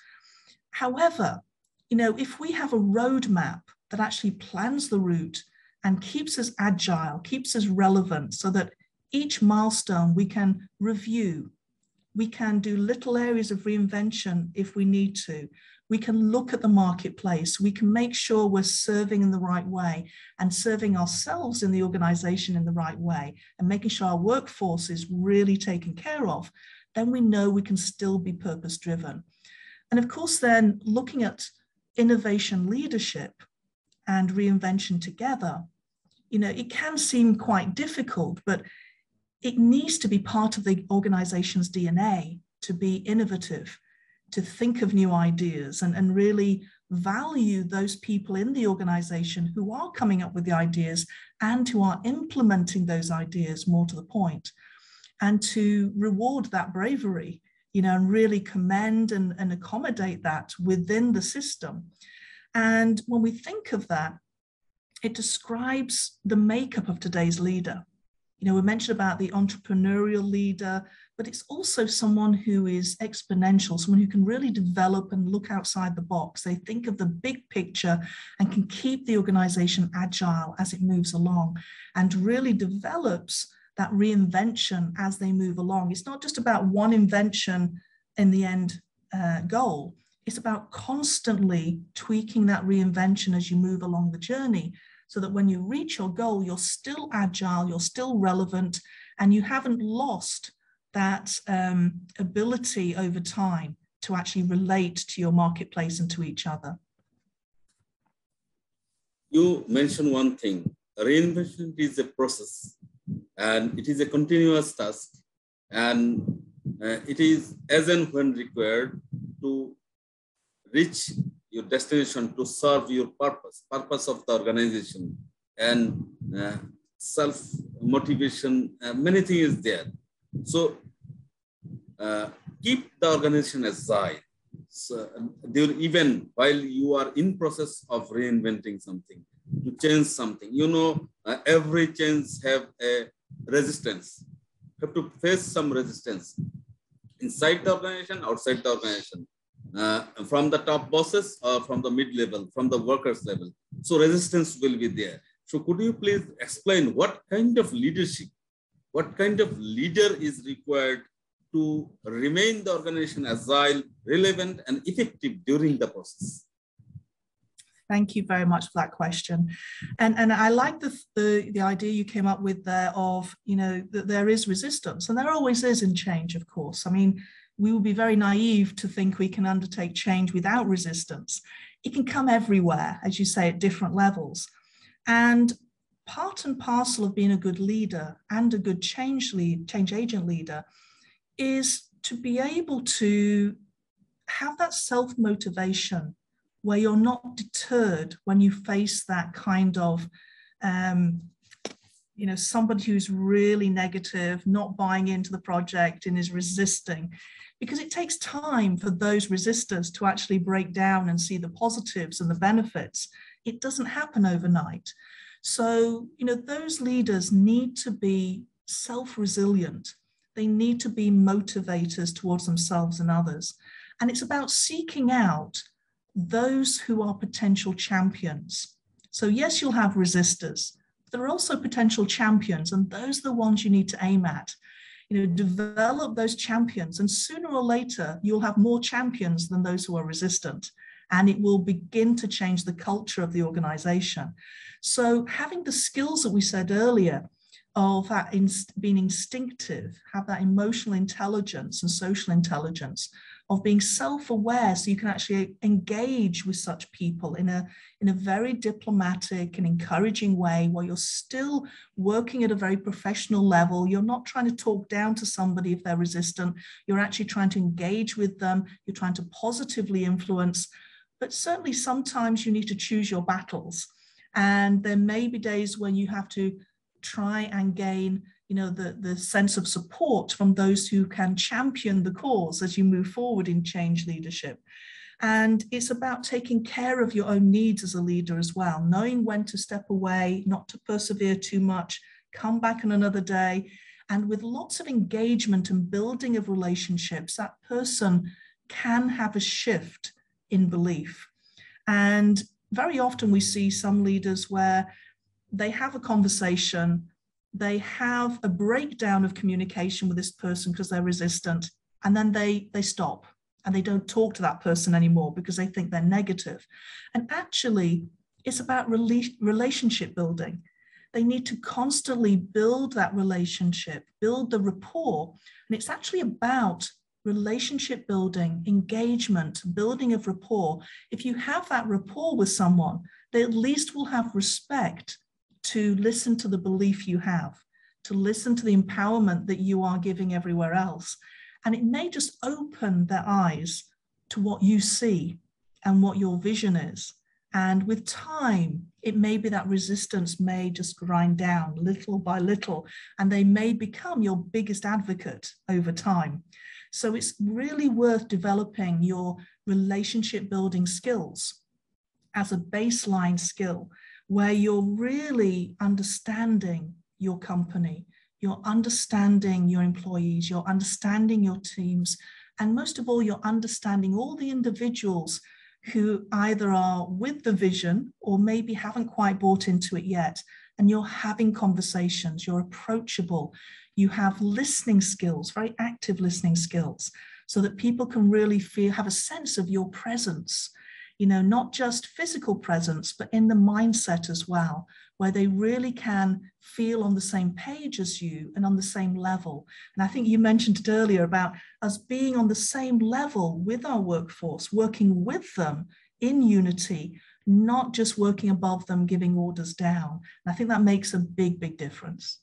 However, you know, if we have a roadmap that actually plans the route and keeps us agile, keeps us relevant so that each milestone we can review, we can do little areas of reinvention if we need to, we can look at the marketplace, we can make sure we're serving in the right way and serving ourselves in the organization in the right way and making sure our workforce is really taken care of, then we know we can still be purpose-driven. And of course, then looking at innovation leadership and reinvention together, you know, it can seem quite difficult, but it needs to be part of the organization's D N A to be innovative, to think of new ideas and, and really value those people in the organization who are coming up with the ideas and who are implementing those ideas more to the point, and to reward that bravery, you know, and really commend and, and accommodate that within the system. And when we think of that, it describes the makeup of today's leader. You know, we mentioned about the entrepreneurial leader, but it's also someone who is exponential, someone who can really develop and look outside the box. They think of the big picture and can keep the organization agile as it moves along and really develops that reinvention as they move along. It's not just about one invention in the end uh, goal. It's about constantly tweaking that reinvention as you move along the journey so that when you reach your goal, you're still agile, you're still relevant, and you haven't lost that um, ability over time to actually relate to your marketplace and to each other. You mentioned one thing. Reinvention is a process, and it is a continuous task, and uh, it is as and when required to reach your destination, to serve your purpose, purpose of the organization, and uh, self-motivation, uh, many things is there. So uh, keep the organization agile. So, even while you are in process of reinventing something, to change something, you know, uh, every change have a resistance. You have to face some resistance inside the organization, outside the organization, uh, from the top bosses or from the mid level, from the workers level. So resistance will be there. So could you please explain what kind of leadership, what kind of leader is required to remain the organization agile, relevant, and effective during the process? Thank you very much for that question. And, and I like the, the, the idea you came up with there of, you know, that there is resistance, and there always is in change, of course. I mean, we would be very naive to think we can undertake change without resistance. It can come everywhere, as you say, at different levels. And part and parcel of being a good leader and a good change lead, change agent leader is to be able to have that self-motivation where you're not deterred when you face that kind of, um, you know, somebody who's really negative, not buying into the project and is resisting, because it takes time for those resistors to actually break down and see the positives and the benefits. It doesn't happen overnight. So, you know, those leaders need to be self-resilient. They need to be motivators towards themselves and others. And it's about seeking out those who are potential champions. So yes, you'll have resistors, but there are also potential champions, and those are the ones you need to aim at. You know, develop those champions, and sooner or later, you'll have more champions than those who are resistant, and it will begin to change the culture of the organization. So having the skills that we said earlier of that inst- being instinctive, have that emotional intelligence and social intelligence, of being self-aware, so you can actually engage with such people in a, in a very diplomatic and encouraging way, while you're still working at a very professional level. You're not trying to talk down to somebody if they're resistant. You're actually trying to engage with them. You're trying to positively influence. But certainly sometimes you need to choose your battles. And there may be days when you have to try and gain, you know, the, the sense of support from those who can champion the cause as you move forward in change leadership. And it's about taking care of your own needs as a leader as well, knowing when to step away, not to persevere too much, come back on another day. And with lots of engagement and building of relationships, that person can have a shift in belief. And very often we see some leaders where they have a conversation, they have a breakdown of communication with this person because they're resistant, and then they, they stop and they don't talk to that person anymore because they think they're negative. And actually, it's about rela- relationship building. They need to constantly build that relationship, build the rapport. And it's actually about relationship building, engagement, building of rapport. If you have that rapport with someone, they at least will have respect to listen to the belief you have, to listen to the empowerment that you are giving everywhere else. And it may just open their eyes to what you see and what your vision is. And with time, it may be that resistance may just grind down little by little, and they may become your biggest advocate over time. So it's really worth developing your relationship building skills as a baseline skill, where you're really understanding your company, you're understanding your employees, you're understanding your teams, and most of all, you're understanding all the individuals who either are with the vision or maybe haven't quite bought into it yet. And you're having conversations, you're approachable, you have listening skills, very active listening skills, so that people can really feel, have a sense of your presence. you know, not just physical presence, but in the mindset as well, where they really can feel on the same page as you and on the same level. And I think you mentioned it earlier about us being on the same level with our workforce, working with them in unity, not just working above them, giving orders down. And I think that makes a big, big difference.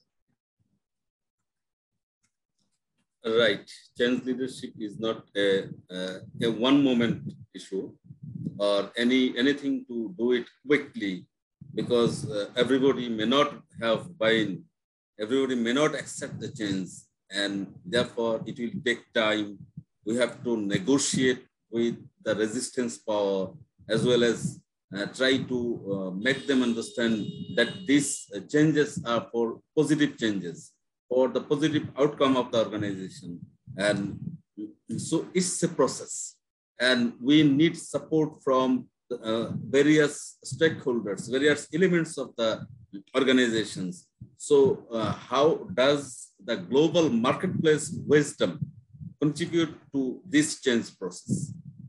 Right. Change leadership is not a, a, a one moment issue or any anything to do it quickly, because uh, everybody may not have buy-in, everybody may not accept the change, and therefore it will take time. We have to negotiate with the resistance power, as well as uh, try to uh, make them understand that these uh, changes are for positive changes, for the positive outcome of the organization. And so it's a process, and we need support from uh, various stakeholders, various elements of the organizations. So uh, how does the global marketplace wisdom contribute to this change process?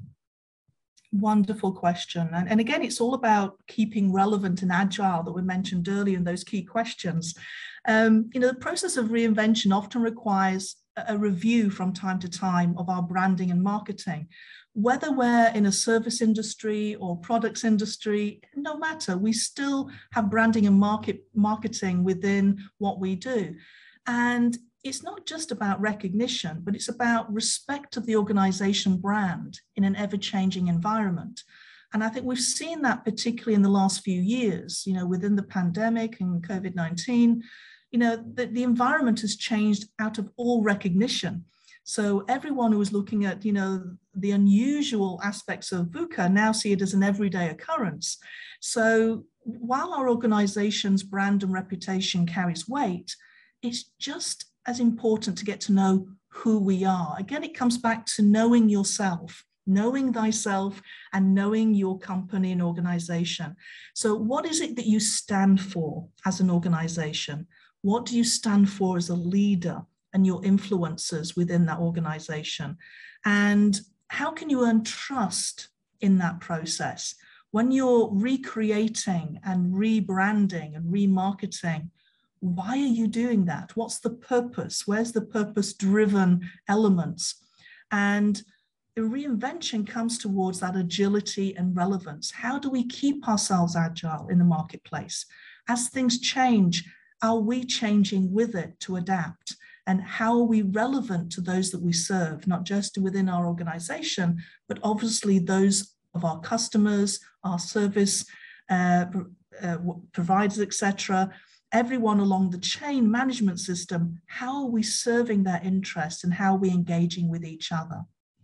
Wonderful question. And, and again, it's all about keeping relevant and agile that we mentioned earlier in those key questions. Um, you know, the process of reinvention often requires a review from time to time of our branding and marketing. Whether we're in a service industry or products industry, no matter, we still have branding and market marketing within what we do. And it's not just about recognition, but it's about respect of the organization brand in an ever-changing environment. And I think we've seen that particularly in the last few years, you know, within the pandemic and COVID nineteen, you know, the, the environment has changed out of all recognition. So everyone who was looking at, you know, the unusual aspects of VUCA now see it as an everyday occurrence. So while our organization's brand and reputation carries weight, it's just as important to get to know who we are. Again, it comes back to knowing yourself, knowing thyself, and knowing your company and organization. So what is it that you stand for as an organization? What do you stand for as a leader and your influencers within that organization? And how can you earn trust in that process? When you're recreating and rebranding and remarketing, why are you doing that? What's the purpose? Where's the purpose-driven elements? And the reinvention comes towards that agility and relevance. How do we keep ourselves agile in the marketplace? As things change, are we changing with it to adapt? And how are we relevant to those that we serve, not just within our organization, but obviously those of our customers, our service uh, uh, providers, et cetera, everyone along the chain management system. How are we serving their interests and how are we engaging with each other?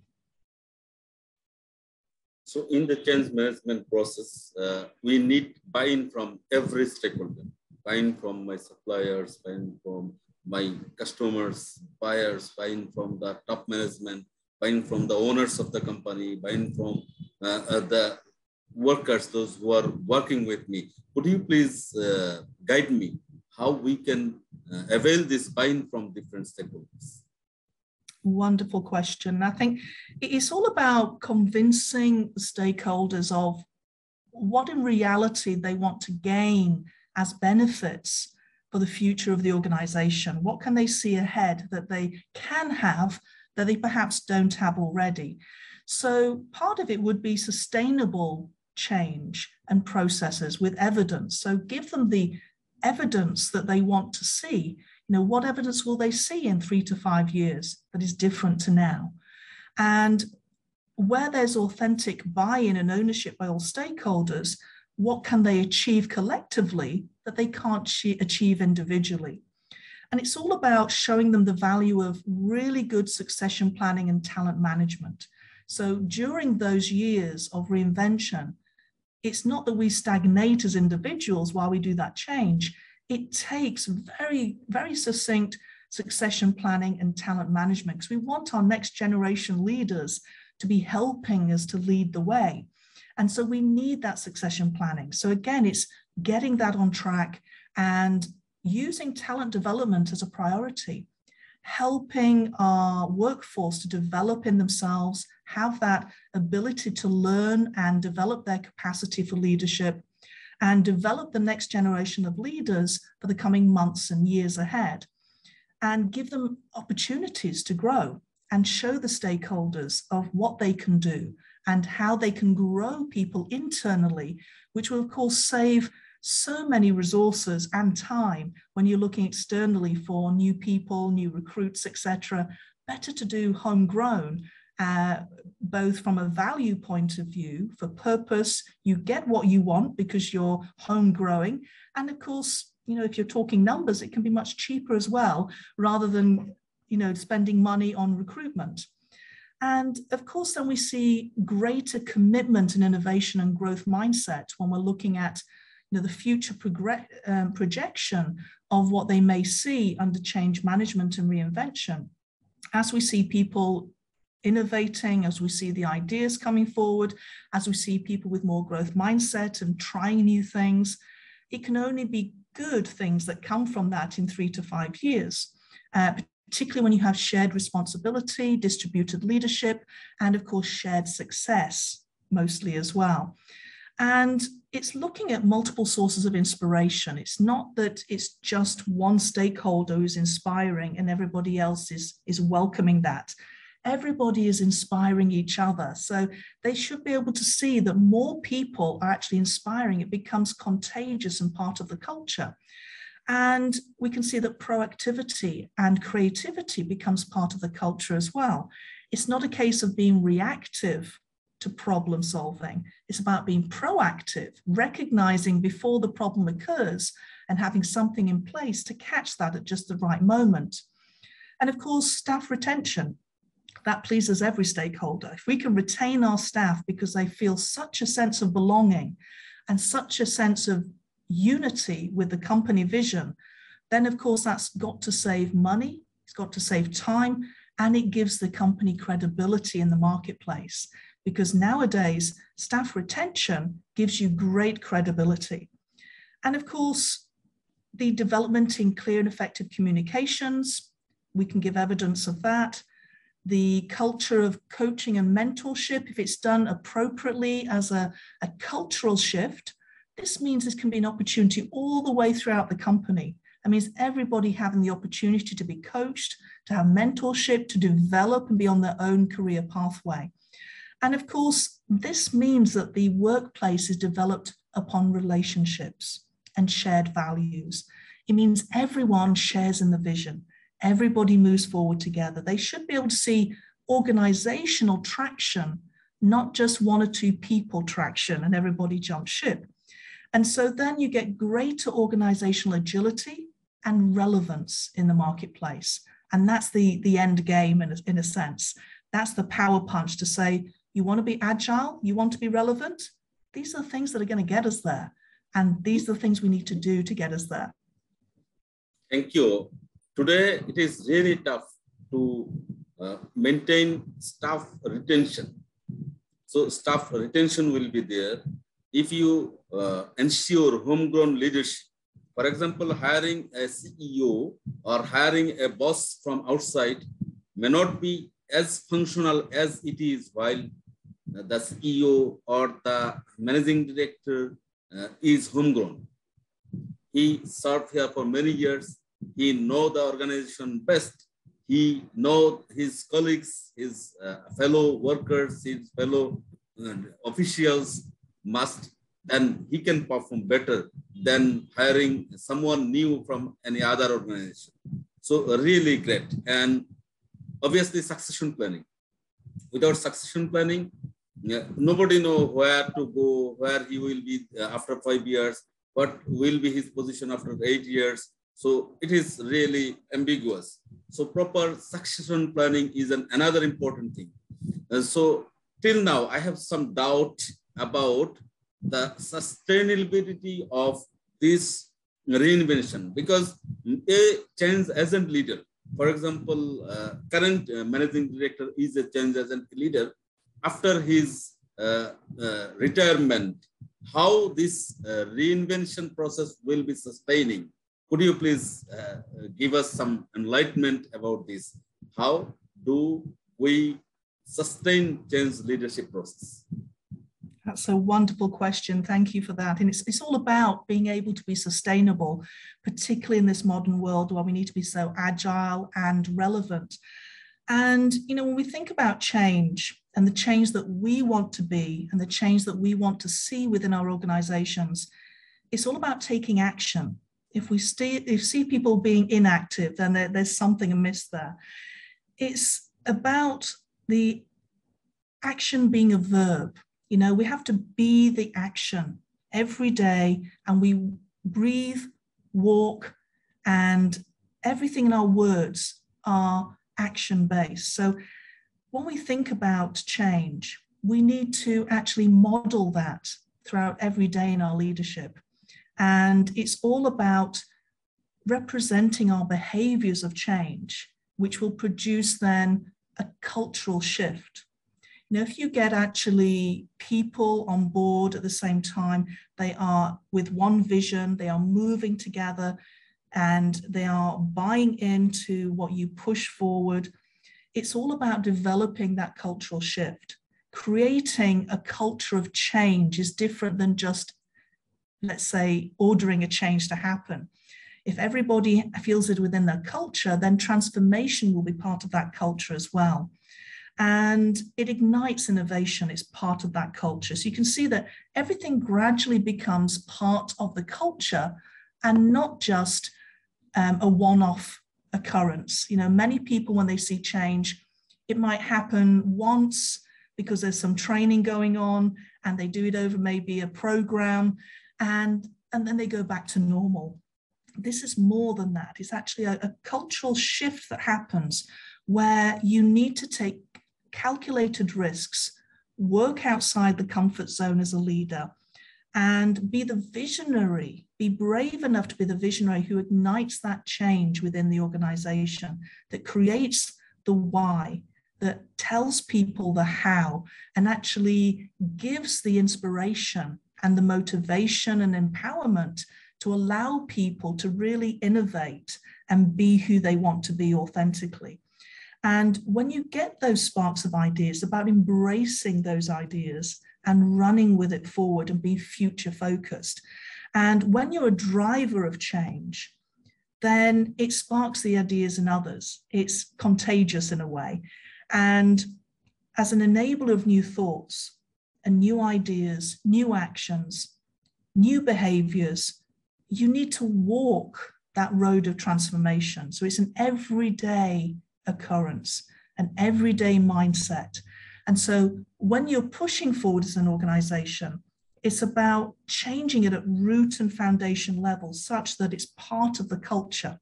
So in the change management process, uh, we need buy-in from every stakeholder, buy-in from my suppliers, buy-in from my customers, buyers, buy-in from the top management, buy-in from the owners of the company, buy-in from uh, uh, the workers, those who are working with me. Could you please uh, guide me how we can uh, avail this buy-in from different stakeholders? Wonderful question. I think it's all about convincing the stakeholders of what in reality they want to gain as benefits for the future of the organization. What can they see ahead that they can have that they perhaps don't have already? So part of it would be sustainable change and processes with evidence. So give them the evidence that they want to see. You know, what evidence will they see in three to five years that is different to now? And where there's authentic buy-in and ownership by all stakeholders, what can they achieve collectively that they can't achieve individually? And it's all about showing them the value of really good succession planning and talent management. So during those years of reinvention, it's not that we stagnate as individuals while we do that change. It takes very, very succinct succession planning and talent management, because we want our next generation leaders to be helping us to lead the way. And so we need that succession planning. So again, it's getting that on track and using talent development as a priority. helping our workforce to develop in themselves, have that ability to learn and develop their capacity for leadership, and develop the next generation of leaders for the coming months and years ahead, and give them opportunities to grow and show the stakeholders of what they can do and how they can grow people internally, which will of course save so many resources and time when you're looking externally for new people, new recruits, et cetera. Better to do homegrown, uh, both from a value point of view, for purpose, you get what you want because you're home growing. And of course, you know, if you're talking numbers, it can be much cheaper as well, rather than, you know, spending money on recruitment. And of course, then we see greater commitment and innovation and growth mindset when we're looking at, you know, the future um, projection of what they may see under change management and reinvention. As we see people innovating, as we see the ideas coming forward, as we see people with more growth mindset and trying new things, it can only be good things that come from that in three to five years, uh, particularly when you have shared responsibility, distributed leadership, and of course, shared success mostly as well. And it's looking at multiple sources of inspiration. It's not that it's just one stakeholder who's inspiring and everybody else is, is welcoming that. Everybody is inspiring each other. So they should be able to see that more people are actually inspiring. It becomes contagious and part of the culture. And we can see that proactivity and creativity becomes part of the culture as well. It's not a case of being reactive to problem solving. It's about being proactive, recognizing before the problem occurs and having something in place to catch that at just the right moment. And of course, staff retention. That pleases every stakeholder. If we can retain our staff because they feel such a sense of belonging and such a sense of unity with the company vision, then of course that's got to save money, it's got to save time, and it gives the company credibility in the marketplace. Because nowadays, staff retention gives you great credibility. And of course, the development in clear and effective communications, we can give evidence of that. The culture of coaching and mentorship, if it's done appropriately as a, a cultural shift, this means this can be an opportunity all the way throughout the company. That means everybody having the opportunity to be coached, to have mentorship, to develop and be on their own career pathway. And of course, this means that the workplace is developed upon relationships and shared values. It means everyone shares in the vision. Everybody moves forward together. They should be able to see organizational traction, not just one or two people traction and everybody jumps ship. And so then you get greater organizational agility and relevance in the marketplace. And that's the, the end game in a, in a sense. That's the power punch to say, you want to be agile, you want to be relevant. These are the things that are going to get us there. And these are the things we need to do to get us there. Thank you. Today, it is really tough to uh, maintain staff retention. So staff retention will be there if you uh, ensure homegrown leadership. For example, hiring a C E O or hiring a boss from outside may not be as functional as it is while the C E O or the managing director uh, is homegrown. He served here for many years. He knows the organization best. He knows his colleagues, his uh, fellow workers, his fellow uh, officials must, and he can perform better than hiring someone new from any other organization. So really great. And obviously succession planning. Without succession planning, yeah, nobody knows where to go, where he will be after five years, what will be his position after eight years. So it is really ambiguous. So proper succession planning is an, another important thing. And so till now, I have some doubt about the sustainability of this reinvention, because a change agent leader, for example, uh, current uh, managing director is a change agent leader. After his uh, uh, retirement, how this uh, reinvention process will be sustaining, could you please uh, give us some enlightenment about this? How do we sustain change leadership process? That's a wonderful question. Thank you for that. And it's, it's all about being able to be sustainable, particularly in this modern world where we need to be so agile and relevant. And, you know, when we think about change and the change that we want to be and the change that we want to see within our organizations, it's all about taking action. If we see, if we see people being inactive, then there, there's something amiss there. It's about the action being a verb. You know, we have to be the action every day, and we breathe, walk, and everything in our words are action-based. So when we think about change, we need to actually model that throughout every day in our leadership. And it's all about representing our behaviors of change, which will produce then a cultural shift. You know, if you get actually people on board at the same time, they are with one vision, they are moving together, and they are buying into what you push forward. It's all about developing that cultural shift. Creating a culture of change is different than just, let's say, ordering a change to happen. If everybody feels it within their culture, then transformation will be part of that culture as well. And it ignites innovation. It's part of that culture. So you can see that everything gradually becomes part of the culture and not just um, a one-off occurrence. You know, many people, when they see change, it might happen once because there's some training going on and they do it over maybe a program and, and then they go back to normal. This is more than that. It's actually a, a cultural shift that happens where you need to take calculated risks, work outside the comfort zone as a leader, and be the visionary, be brave enough to be the visionary who ignites that change within the organization, that creates the why, that tells people the how, and actually gives the inspiration and the motivation and empowerment to allow people to really innovate and be who they want to be authentically. And when you get those sparks of ideas, about embracing those ideas and running with it forward and be future focused. And when you're a driver of change, then it sparks the ideas in others. It's contagious in a way. And as an enabler of new thoughts and new ideas, new actions, new behaviors, you need to walk that road of transformation. So it's an everyday occurrence, an everyday mindset. And so when you're pushing forward as an organization, it's about changing it at root and foundation level such that it's part of the culture,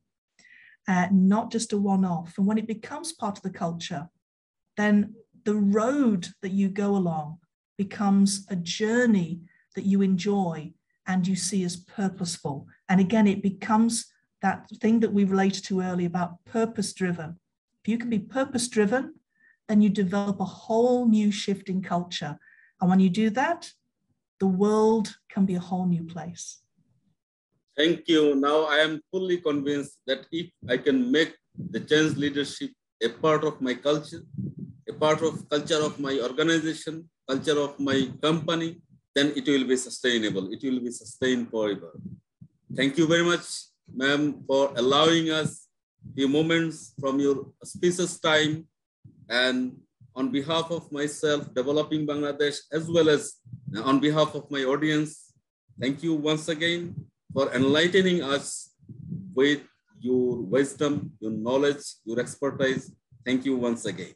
uh, not just a one-off. And when it becomes part of the culture, then the road that you go along becomes a journey that you enjoy and you see as purposeful. And again, it becomes that thing that we related to earlier about purpose-driven. If you can be purpose-driven, then you develop a whole new shift in culture. And when you do that, the world can be a whole new place. Thank you. Now I am fully convinced that if I can make the change leadership a part of my culture, a part of culture of my organization, culture of my company, then it will be sustainable. It will be sustained forever. Thank you very much, ma'am, for allowing us few moments from your auspicious time. And on behalf of myself, Developing Bangladesh, as well as on behalf of my audience, thank you once again for enlightening us with your wisdom, your knowledge, your expertise. Thank you once again.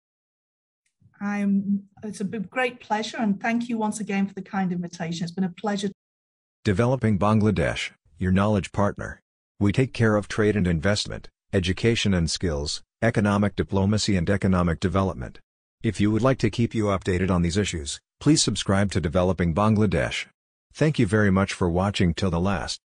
I'm, it's a great pleasure, and thank you once again for the kind invitation. It's been a pleasure. Developing Bangladesh, your knowledge partner. We take care of trade and investment, education and skills, economic diplomacy and economic development. If you would like to keep you updated on these issues, please subscribe to Developing Bangladesh. Thank you very much for watching till the last.